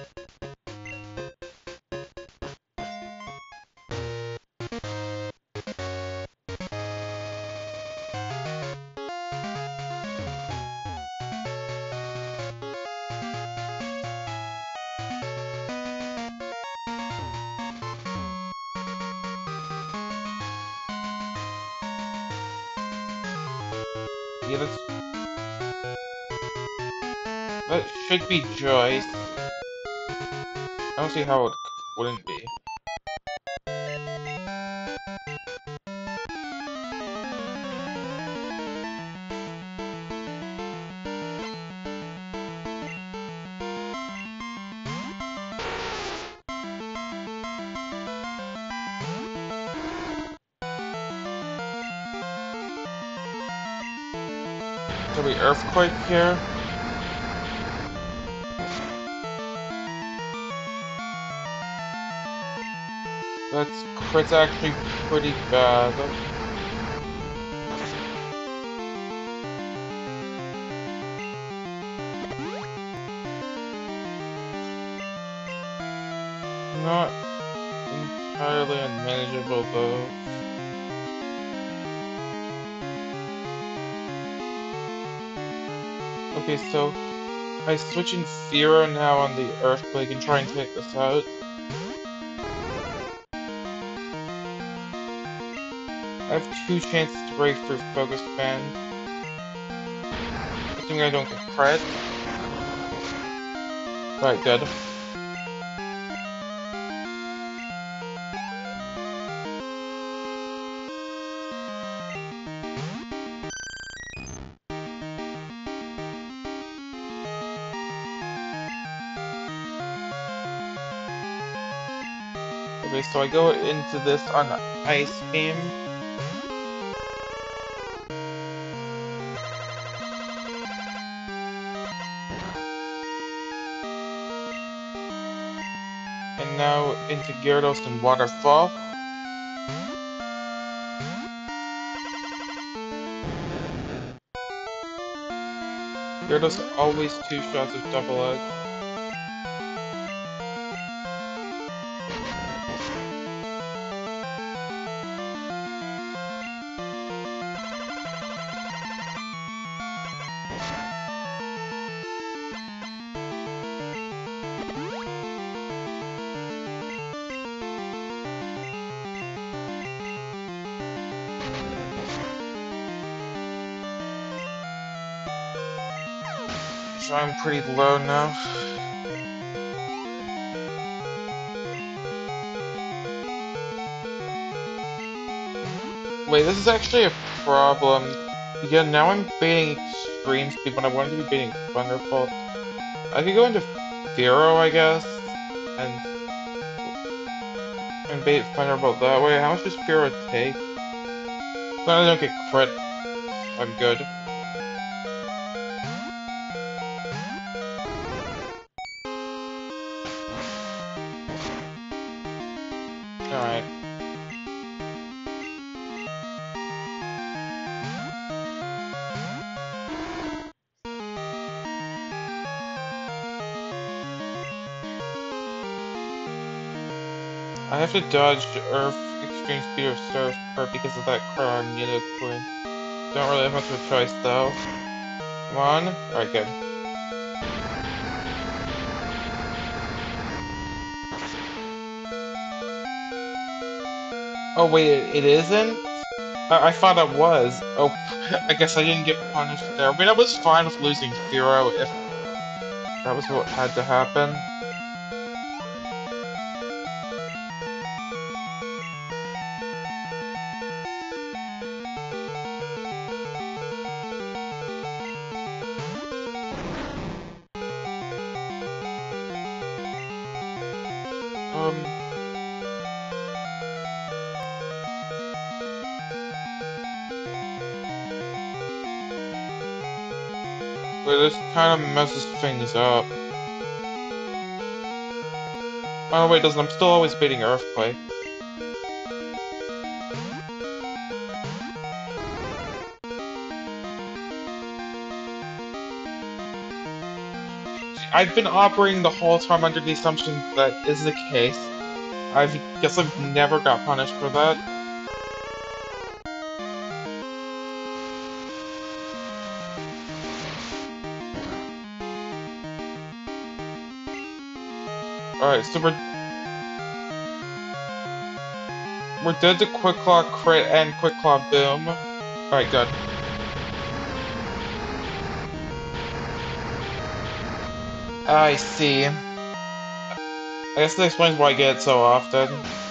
Yeah, that's, that should be Joyce. I don't see how it wouldn't be. So we Earthquake here. That's crit's actually pretty bad. Not entirely unmanageable though. Okay, so I switch in Fearow now on the Earthquake and try and take this out. I have two chances to break through Focus Band. Assuming I don't get crit. Right, good. Okay, so I go into this on Ice Beam. And now into Gyarados and Waterfall. Gyarados always two shots of Double Edge. So I'm pretty low now. Wait, this is actually a problem. Yeah, now I'm baiting extreme speed when I wanted to be baiting Thunderbolt. I could go into Firo, I guess, and and bait Thunderbolt that way. How much does Firo take? As long as I don't get crit, I'm good. Alright. I have to dodge Earth Extreme Speed of Surf crit because of that crit on Nidoqueen. Don't really have much of a choice though. Come on. Alright, good. Oh wait, it, it isn't? I, I thought it was. Oh, I guess I didn't get punished there. I mean, I was fine with losing Firo if that was what had to happen. Um... But this kind of messes things up. Oh wait, doesn't. I'm still always baiting Earthquake. I've been operating the whole time under the assumption that is the case. I guess I've never got punished for that. Alright, so we're... We're dead to Quick Claw crit and Quick Claw boom. Alright, good. I see. I guess that explains why I get it so often.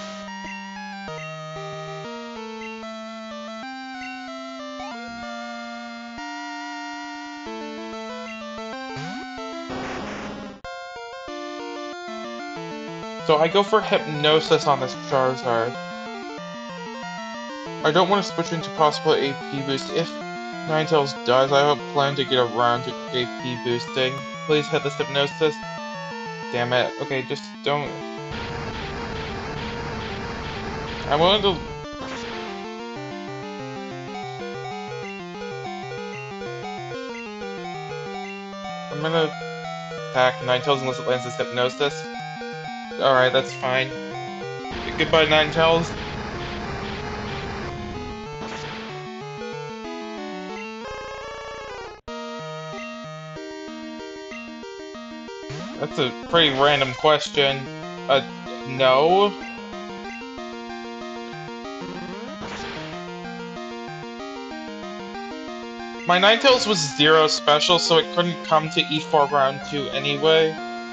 So I go for Hypnosis on this Charizard. I don't want to switch into possible A P boost. If Ninetales does, I have a plan to get around to A P boosting. Please hit this Hypnosis. Damn it. Okay, just don't... I'm willing to... I'm gonna attack Ninetales unless it lands this Hypnosis. Alright, that's fine. Goodbye, Ninetales. That's a pretty random question. Uh, no? My Ninetales was zero special, so it couldn't come to E four round two anyway.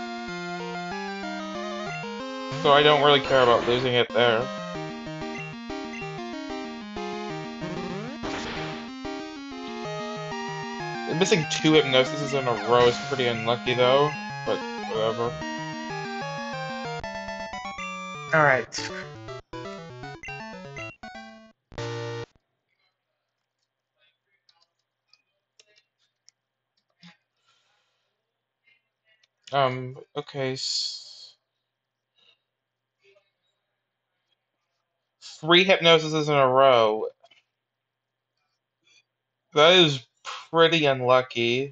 So I don't really care about losing it there. Missing two Hypnosises in a row is pretty unlucky though, but whatever. Alright. Um, okay. S Three Hypnosises in a row. That is pretty unlucky.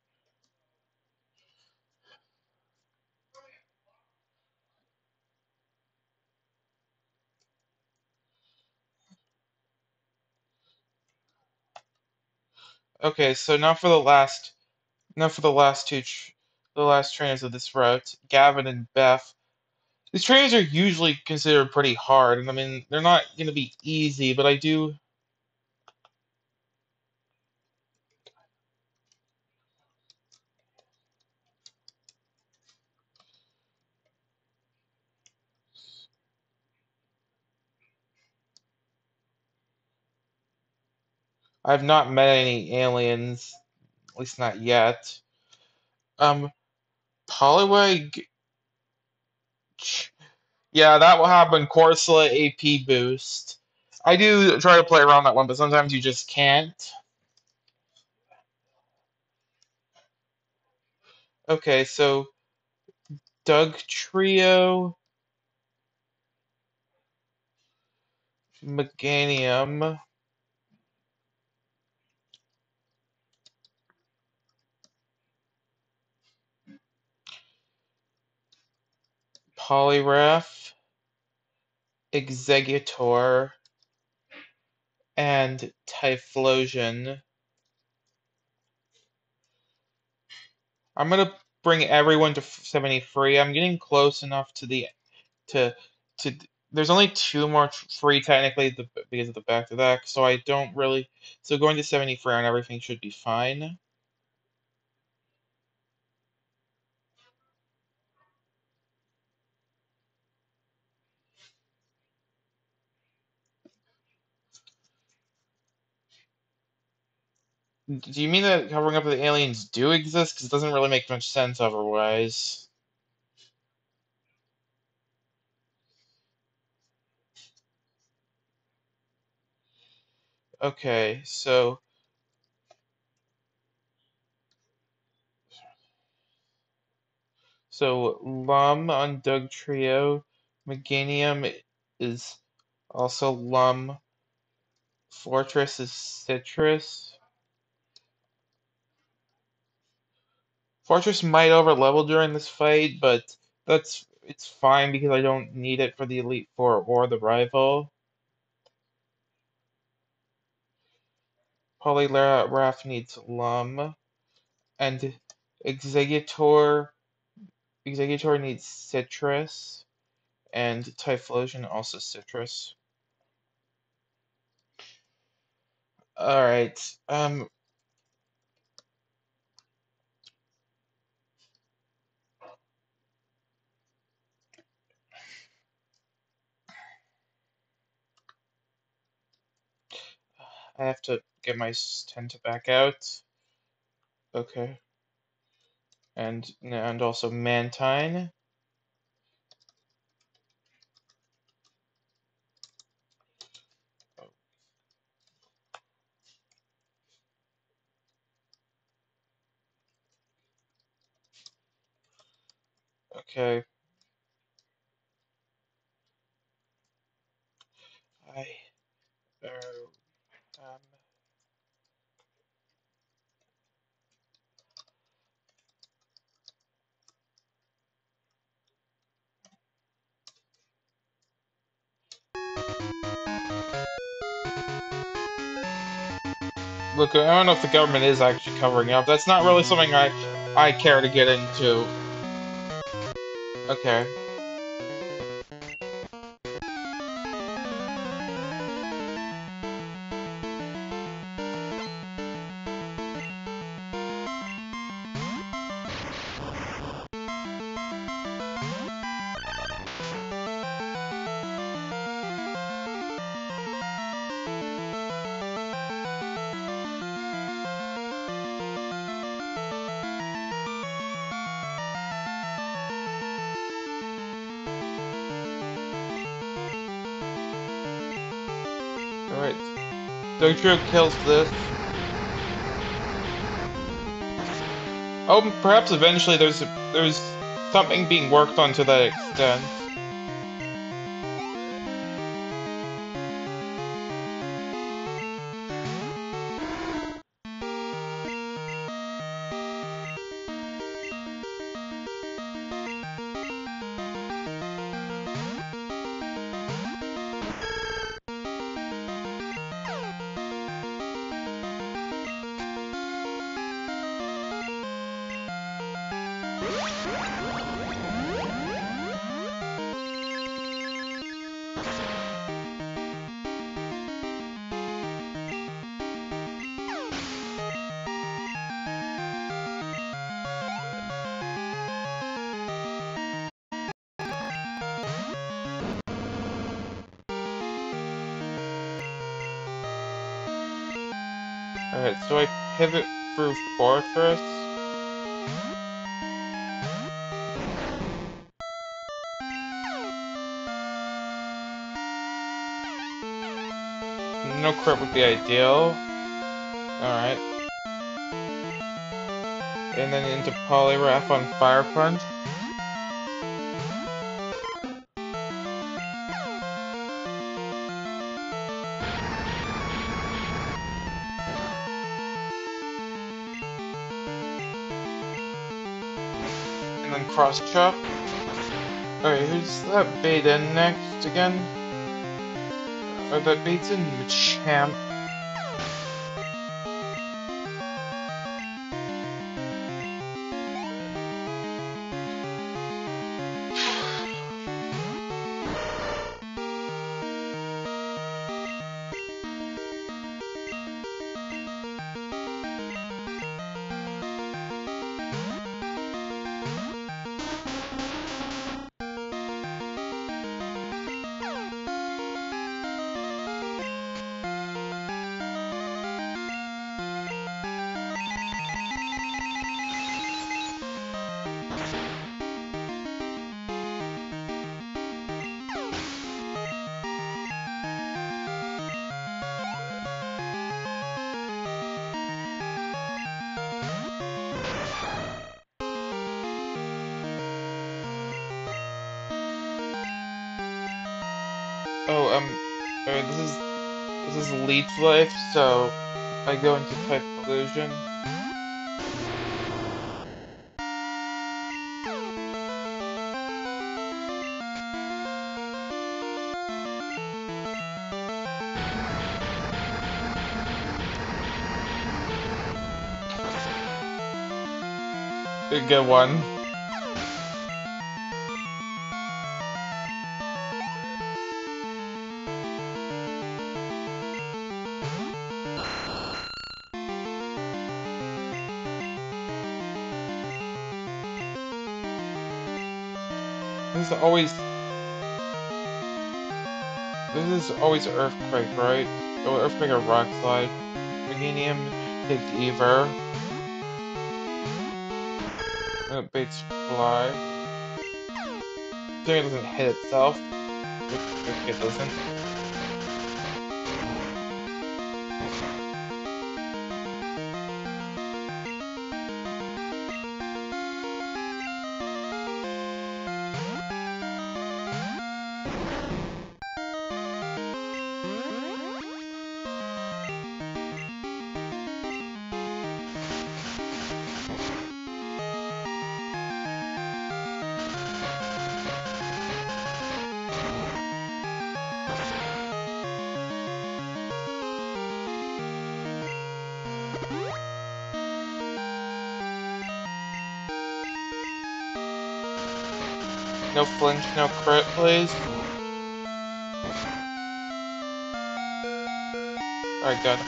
Okay, so now for the last, now for the last two, tr the last trainers of this route, Gavin and Beth. These trainers are usually considered pretty hard, and I mean, they're not going to be easy, but I do... I've not met any aliens, at least not yet. Um, Poliwag. Yeah, that will happen. Corsola A P boost. I do try to play around that one, but sometimes you just can't. Okay, so Dugtrio, Meganium, Poliwrath, Exeggutor, and Typhlosion. I'm gonna bring everyone to seventy free. I'm getting close enough to the to to. There's only two more free technically the, because of the back to back, so I don't really. So going to seventy free on everything should be fine. Do you mean that covering up the aliens do exist? Because it doesn't really make much sense otherwise. Okay, so so Lum on Dugtrio, Meganium is also Lum. Fortress is Citrus. Fortress might overlevel during this fight, but that's it's fine because I don't need it for the Elite Four or the rival. Poliwrath needs Lum, and Exeggutor Exeggutor needs Citrus, and Typhlosion also Citrus. All right. Um. I have to get my Stenta back out. Okay. And and also Mantine. Okay. I. Uh, um. Look, I don't know if the government is actually covering up. That's not really something I I care to get into. Okay. Alright. Dugtrio kills this. Oh, perhaps eventually there's there's something being worked on to that extent. Alright, so I pivot through Fortress. No crit would be ideal. Alright. And then into Poliwrath on Fire Punch. And then Cross Chop. Alright, who's that bait in next again? Oh, that bait's in Machamp. Oh, um, uh, this is this is Leech Life, so I go into Type Illusion. A good one. This is always this is always Earthquake, right? Oh, Earthquake or Rock Slide. Meganium takes Ever. And it baits Fly. So it doesn't hit itself. If it doesn't. No flinch, no crit, please. Alright, good.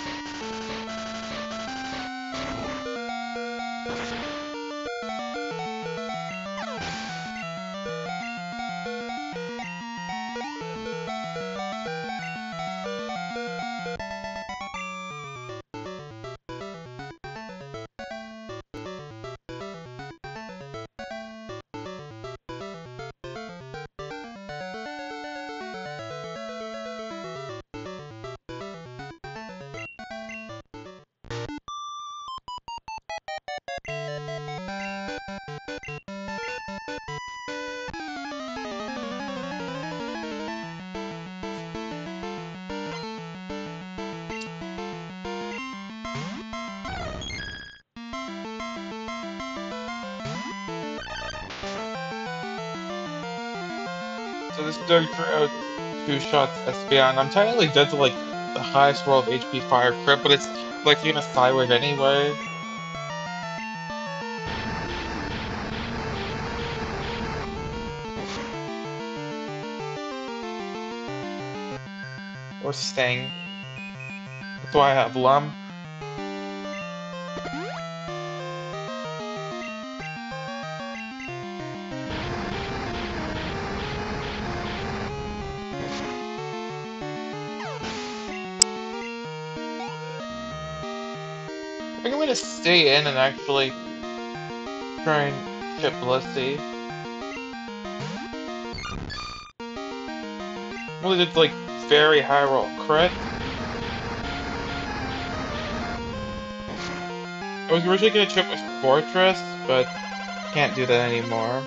So this Dirk drew out two shots Espeon. I'm technically dead to like the highest roll of H P Fire Crit, but it's like you're gonna Psywave anyway. Or Sting. That's why I have Lum. I think I'm gonna stay in and actually try and get Blissey. Well, it's like very high roll crit. I was originally gonna chip with Fortress, but can't do that anymore.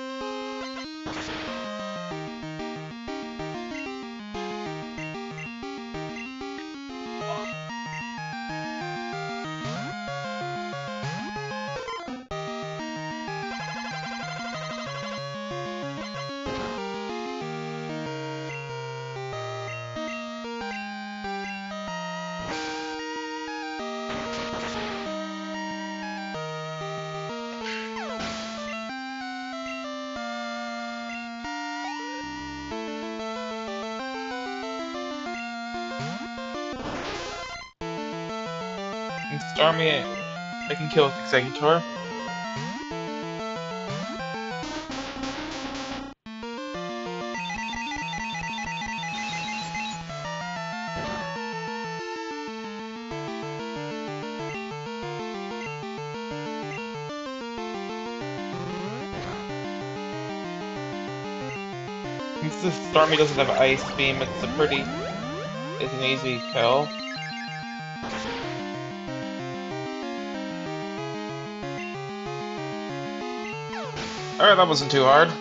And Starmie, I can kill with Exeggutor. Since the Starmie doesn't have Ice Beam, it's a pretty, it's an easy kill. Alright, that wasn't too hard.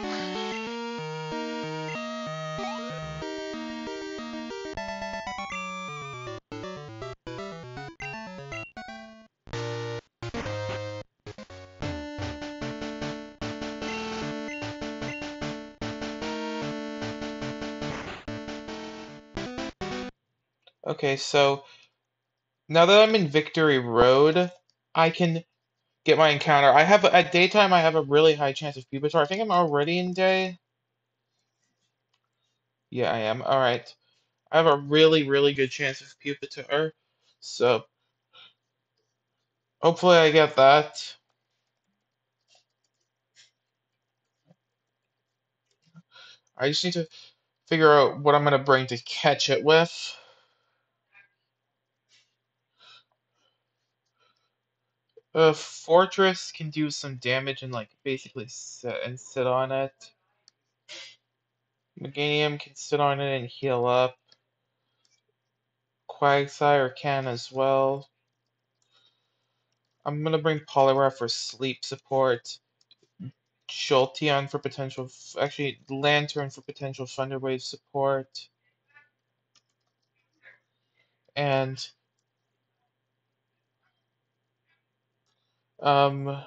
Okay, so now that I'm in Victory Road, I can get my encounter. I have at daytime I have a really high chance of Pupitar. I think I'm already in day. Yeah, I am. Alright. I have a really, really good chance of Pupitar. So hopefully I get that. I just need to figure out what I'm gonna bring to catch it with. A Fortress can do some damage and like basically sit and sit on it. Meganium can sit on it and heal up. Quagsire can as well. I'm gonna bring Poliwrath for sleep support. Jolteon for potential, f- actually Lantern for potential Thunder Wave support. And um,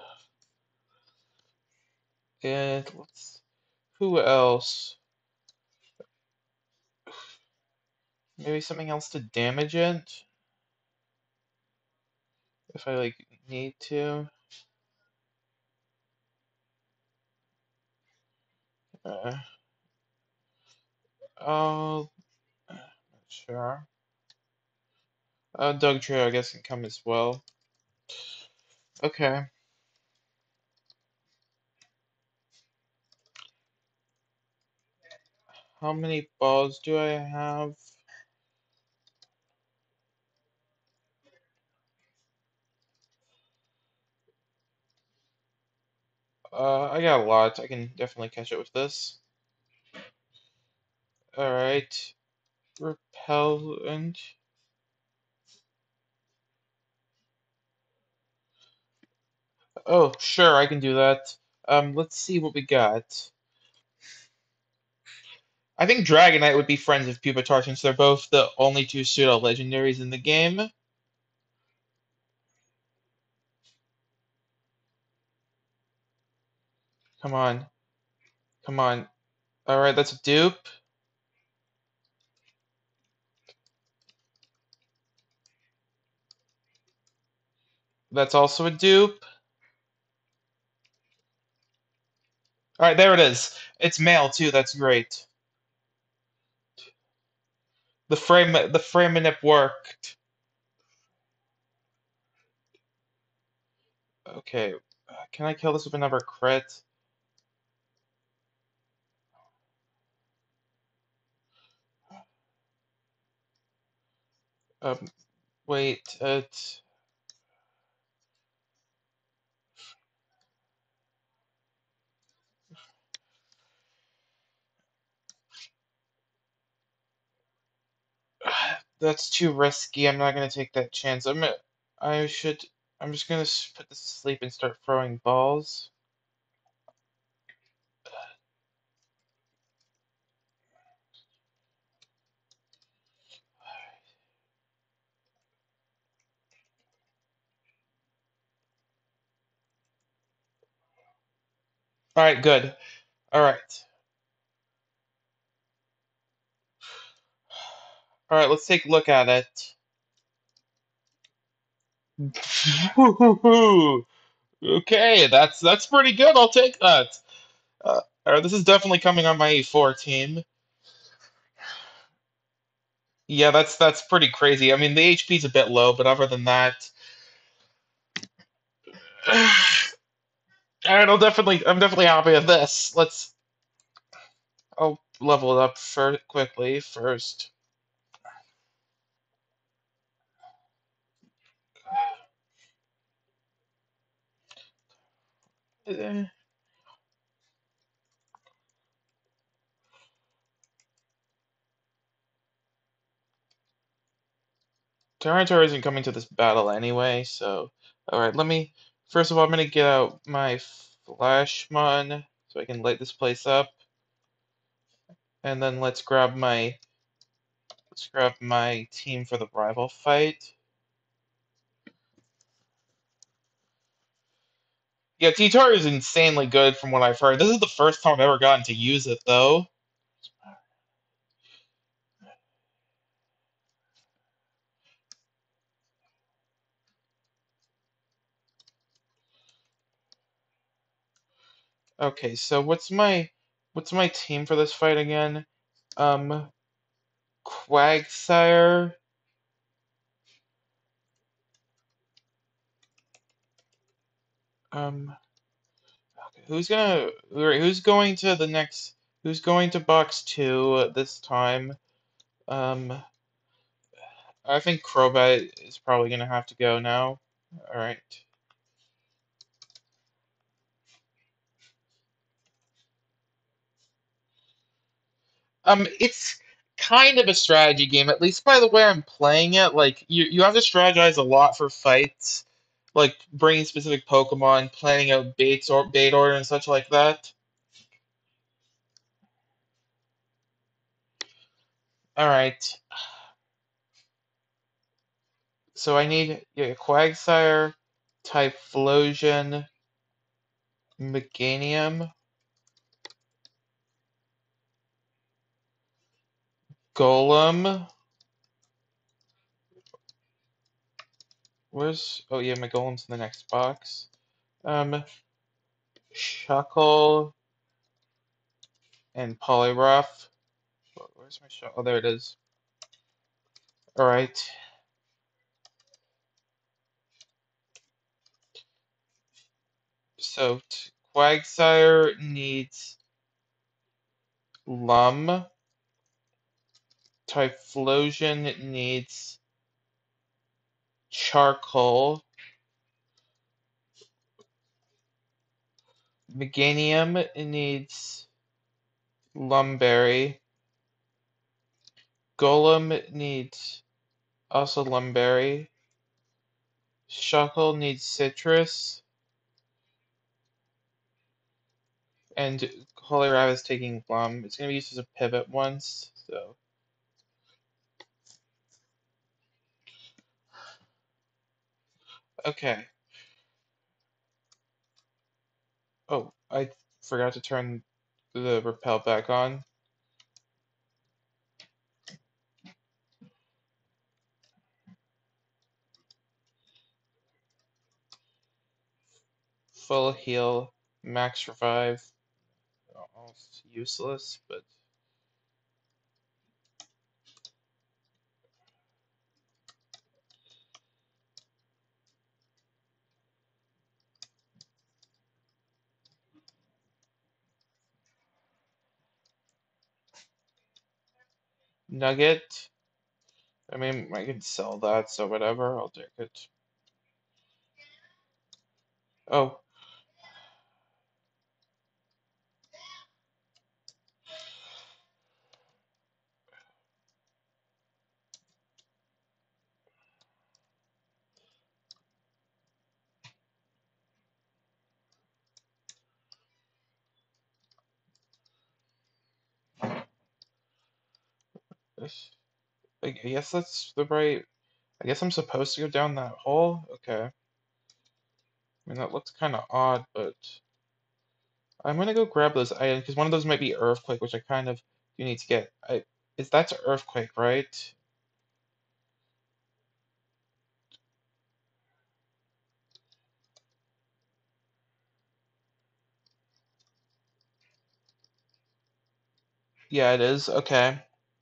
and let's who else? Maybe something else to damage it if I like need to. Uh, oh, sure. Uh, Dugtrio, I guess, can come as well. Okay. How many balls do I have? Uh, I got a lot. I can definitely catch it with this. Alright. Repellent. Oh, sure, I can do that. Um, let's see what we got. I think Dragonite would be friends with Pupitar since they're both the only two pseudo legendaries in the game. Come on. Come on. Alright, that's a dupe. That's also a dupe. Alright, there it is. It's male too, that's great. The frame the Framinip worked. Okay. uh, Can I kill this with another crit? Um, wait, it's that's too risky. I'm not gonna take that chance. I'm gonna, I should. I'm just gonna s- put this to sleep and start throwing balls. All right, good. All right, all right. Let's take a look at it. Okay, that's that's pretty good. I'll take that. Uh, all right, this is definitely coming on my E four team. Yeah, that's that's pretty crazy. I mean, the H P's a bit low, but other than that, all right, I'll definitely, I'm definitely happy with this. Let's, I'll level it up for quickly first. Eh, Tyranitar isn't coming to this battle anyway, so all right. Let me first of all, I'm gonna get out my Flashmon so I can light this place up, and then let's grab my let's grab my team for the rival fight. Yeah, T-Tar is insanely good from what I've heard. This is the first time I've ever gotten to use it, though. Okay, so what's my what's my team for this fight again? Um, Quagsire. Um, okay, who's gonna wait, who's going to the next? Who's going to box two this time? Um, I think Crobat is probably gonna have to go now. All right. Um, it's kind of a strategy game, at least by the way I'm playing it. Like you, you have to strategize a lot for fights, like bringing specific Pokemon, planning out baits or bait order and such like that. All right, so I need yeah, Quagsire, Typhlosion, Meganium, Golem. Where's oh yeah, my Golem's in the next box. Um, Shuckle and Poliwrath. Where's my Shuckle? Oh, there it is. All right. So t- Quagsire needs Lum. Typhlosion needs Charcoal. Meganium needs Lumberry. Golem needs also Lumberry. Shuckle needs Citrus. And Holy Rabbit is taking Lum. It's going to be used as a pivot once. So, okay. Oh, I forgot to turn the repel back on. Full heal, max revive. Almost useless, but Nugget. I mean, I can sell that, so whatever. I'll take it. Oh, I guess that's the right. I guess I'm supposed to go down that hole? Okay. I mean, that looks kind of odd, but I'm gonna go grab those items because one of those might be Earthquake, which I kind of do need to get. I is that's Earthquake, right? Yeah, it is. Okay.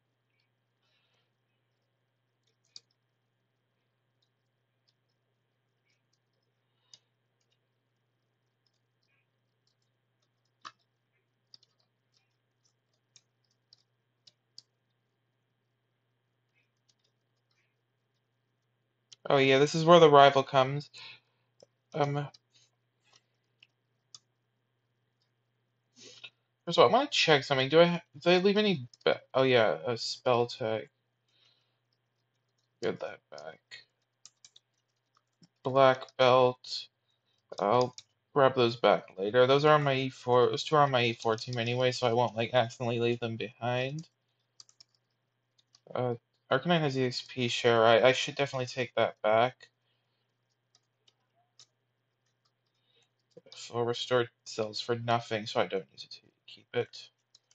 Oh yeah, this is where the rival comes. Um, first of all, I want to check something. Do I ha- did I leave any? Be oh yeah, a spell tag. Get that back. Black belt. I'll grab those back later. Those are on my E four. Those two are on my E four team anyway, so I won't like accidentally leave them behind. Uh, Arcanine has E X P share. I I should definitely take that back. Full restored cells for nothing, so I don't need to keep it.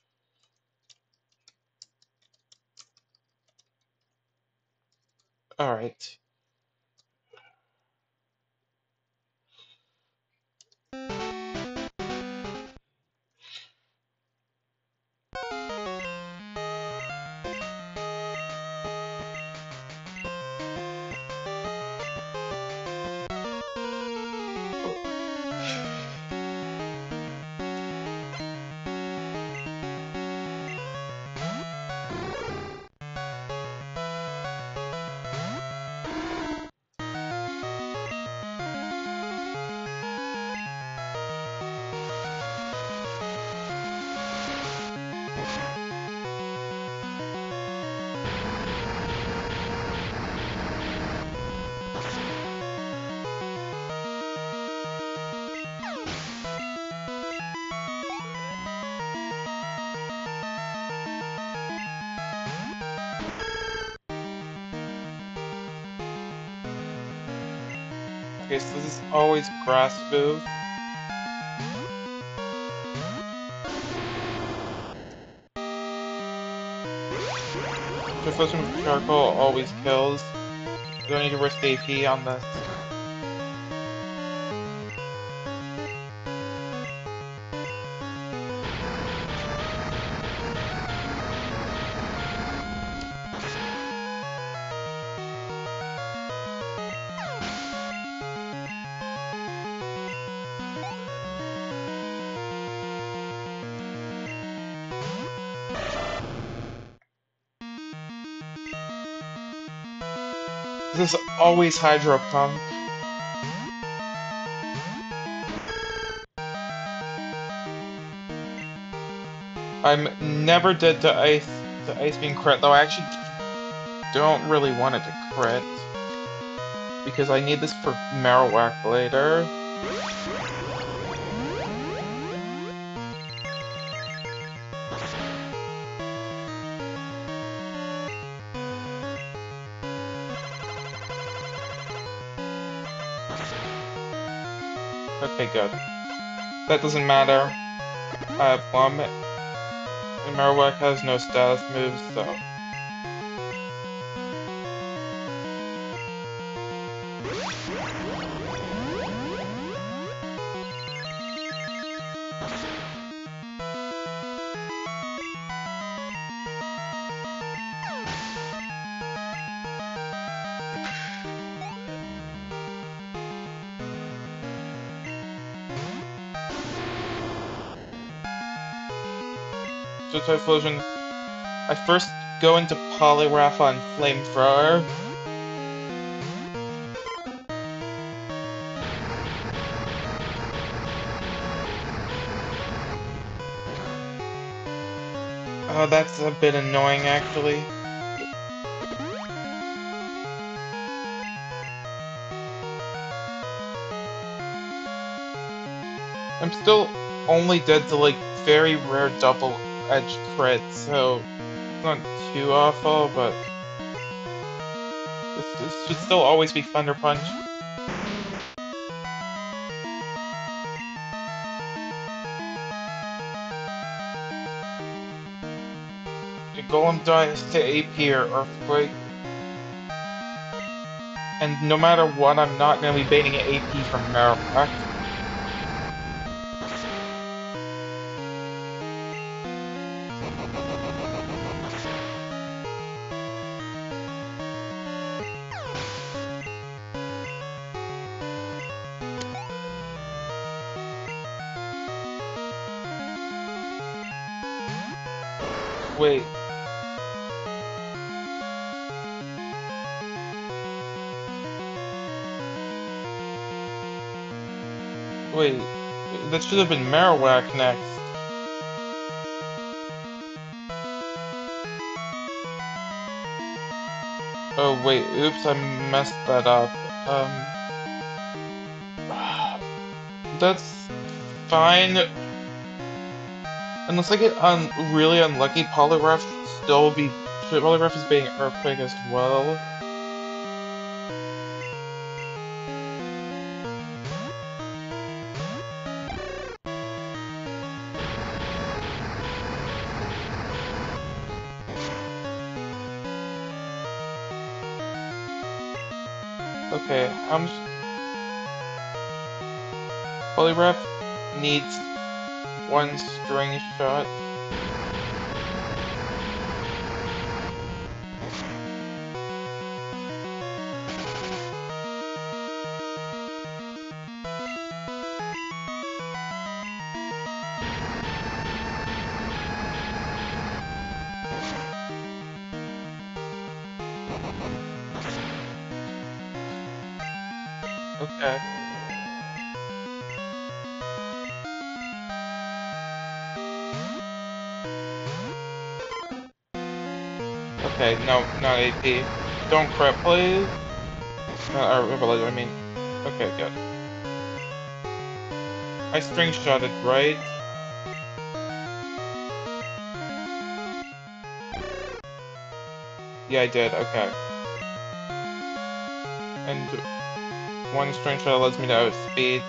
All right. Okay, so this is always grass move. Just with charcoal always kills. I don't need to risk A P on this. This is always Hydro Pump. I'm never dead to ice to ice being crit, though I actually don't really want it to crit. Because I need this for Marowak later. Okay, good. That doesn't matter. I have Plummet, and Marowak has no status moves, so... So Typhlosion, I first go into Poliwrath on Flamethrower. Oh, that's a bit annoying, actually. I'm still only dead to, like, very rare double-edged crits, so... not too awful, but this, this should still always be Thunder Punch. The Golem dies to A P or Earthquake. And no matter what, I'm not going to be baiting an A P from Marowak. Wait. Wait. That should have been Marowak next. Oh wait, oops, I messed that up. Um... That's fine. Unless I get un really unlucky, Poliwrath should still be... Poliwrath is being Earthquake as well. Okay, how much... Poliwrath needs one string shot. Okay. Okay, no, not A P. Don't crit, please. Uh, or, I mean... Okay, good. I string shotted, right? Yeah, I did, okay. And one string shot lets me to outspeed.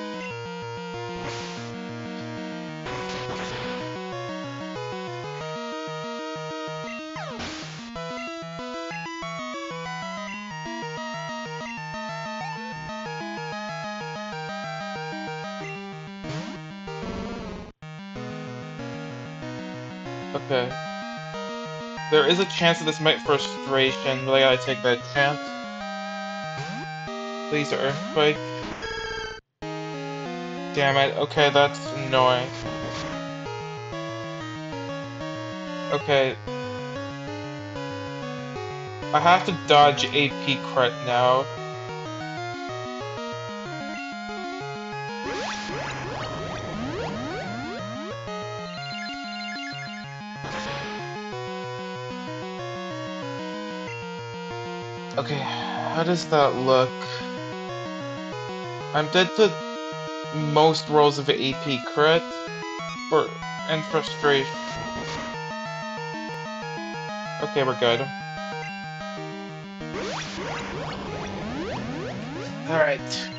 Okay. There is a chance that this might frustration, but I gotta take that chance. Please, Earthquake. Damn it. Okay, that's annoying. Okay. I have to dodge A P crit now. Okay, how does that look? I'm dead to most rolls of A P crit. For and frustration. Okay, we're good. Alright.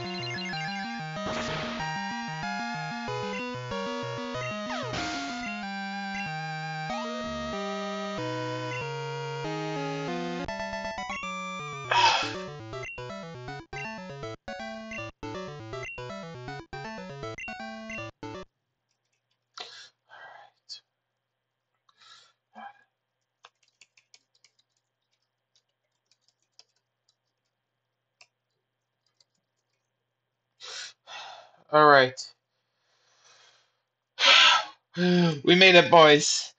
Alright. We made it, boys.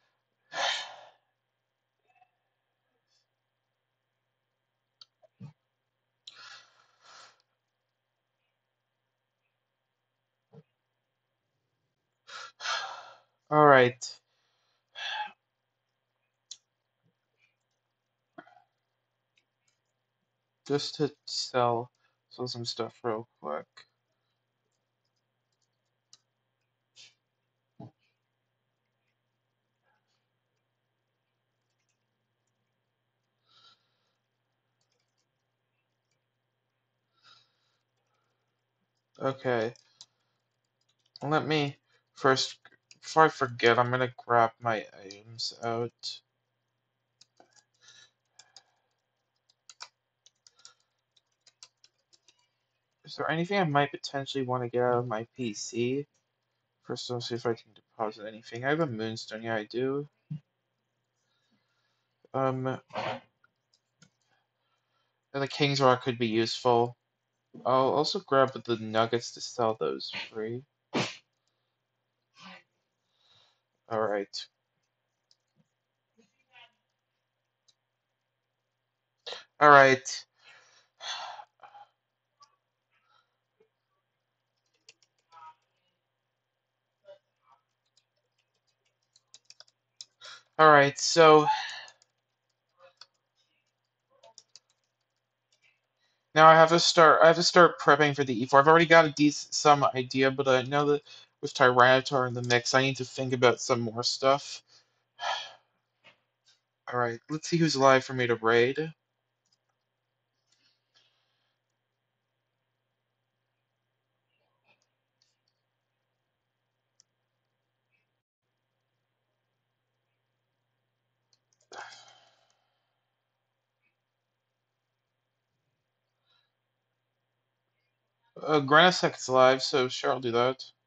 Alright. Just to sell, sell some stuff real quick. Okay, let me first, before I forget, I'm gonna grab my items out. Is there anything I might potentially want to get out of my P C? First, I'll see if I can deposit anything. I have a moonstone. Yeah, I do. Um, and the King's Rock could be useful. I'll also grab the nuggets to sell those free. Alright. Alright. Alright, so now I have to start I have to start prepping for the E four. I've already got a decent some idea, but I know that with Tyranitar in the mix, I need to think about some more stuff. Alright, let's see who's alive for me to raid. Uh, Granisec's alive, so sure, I'll do that.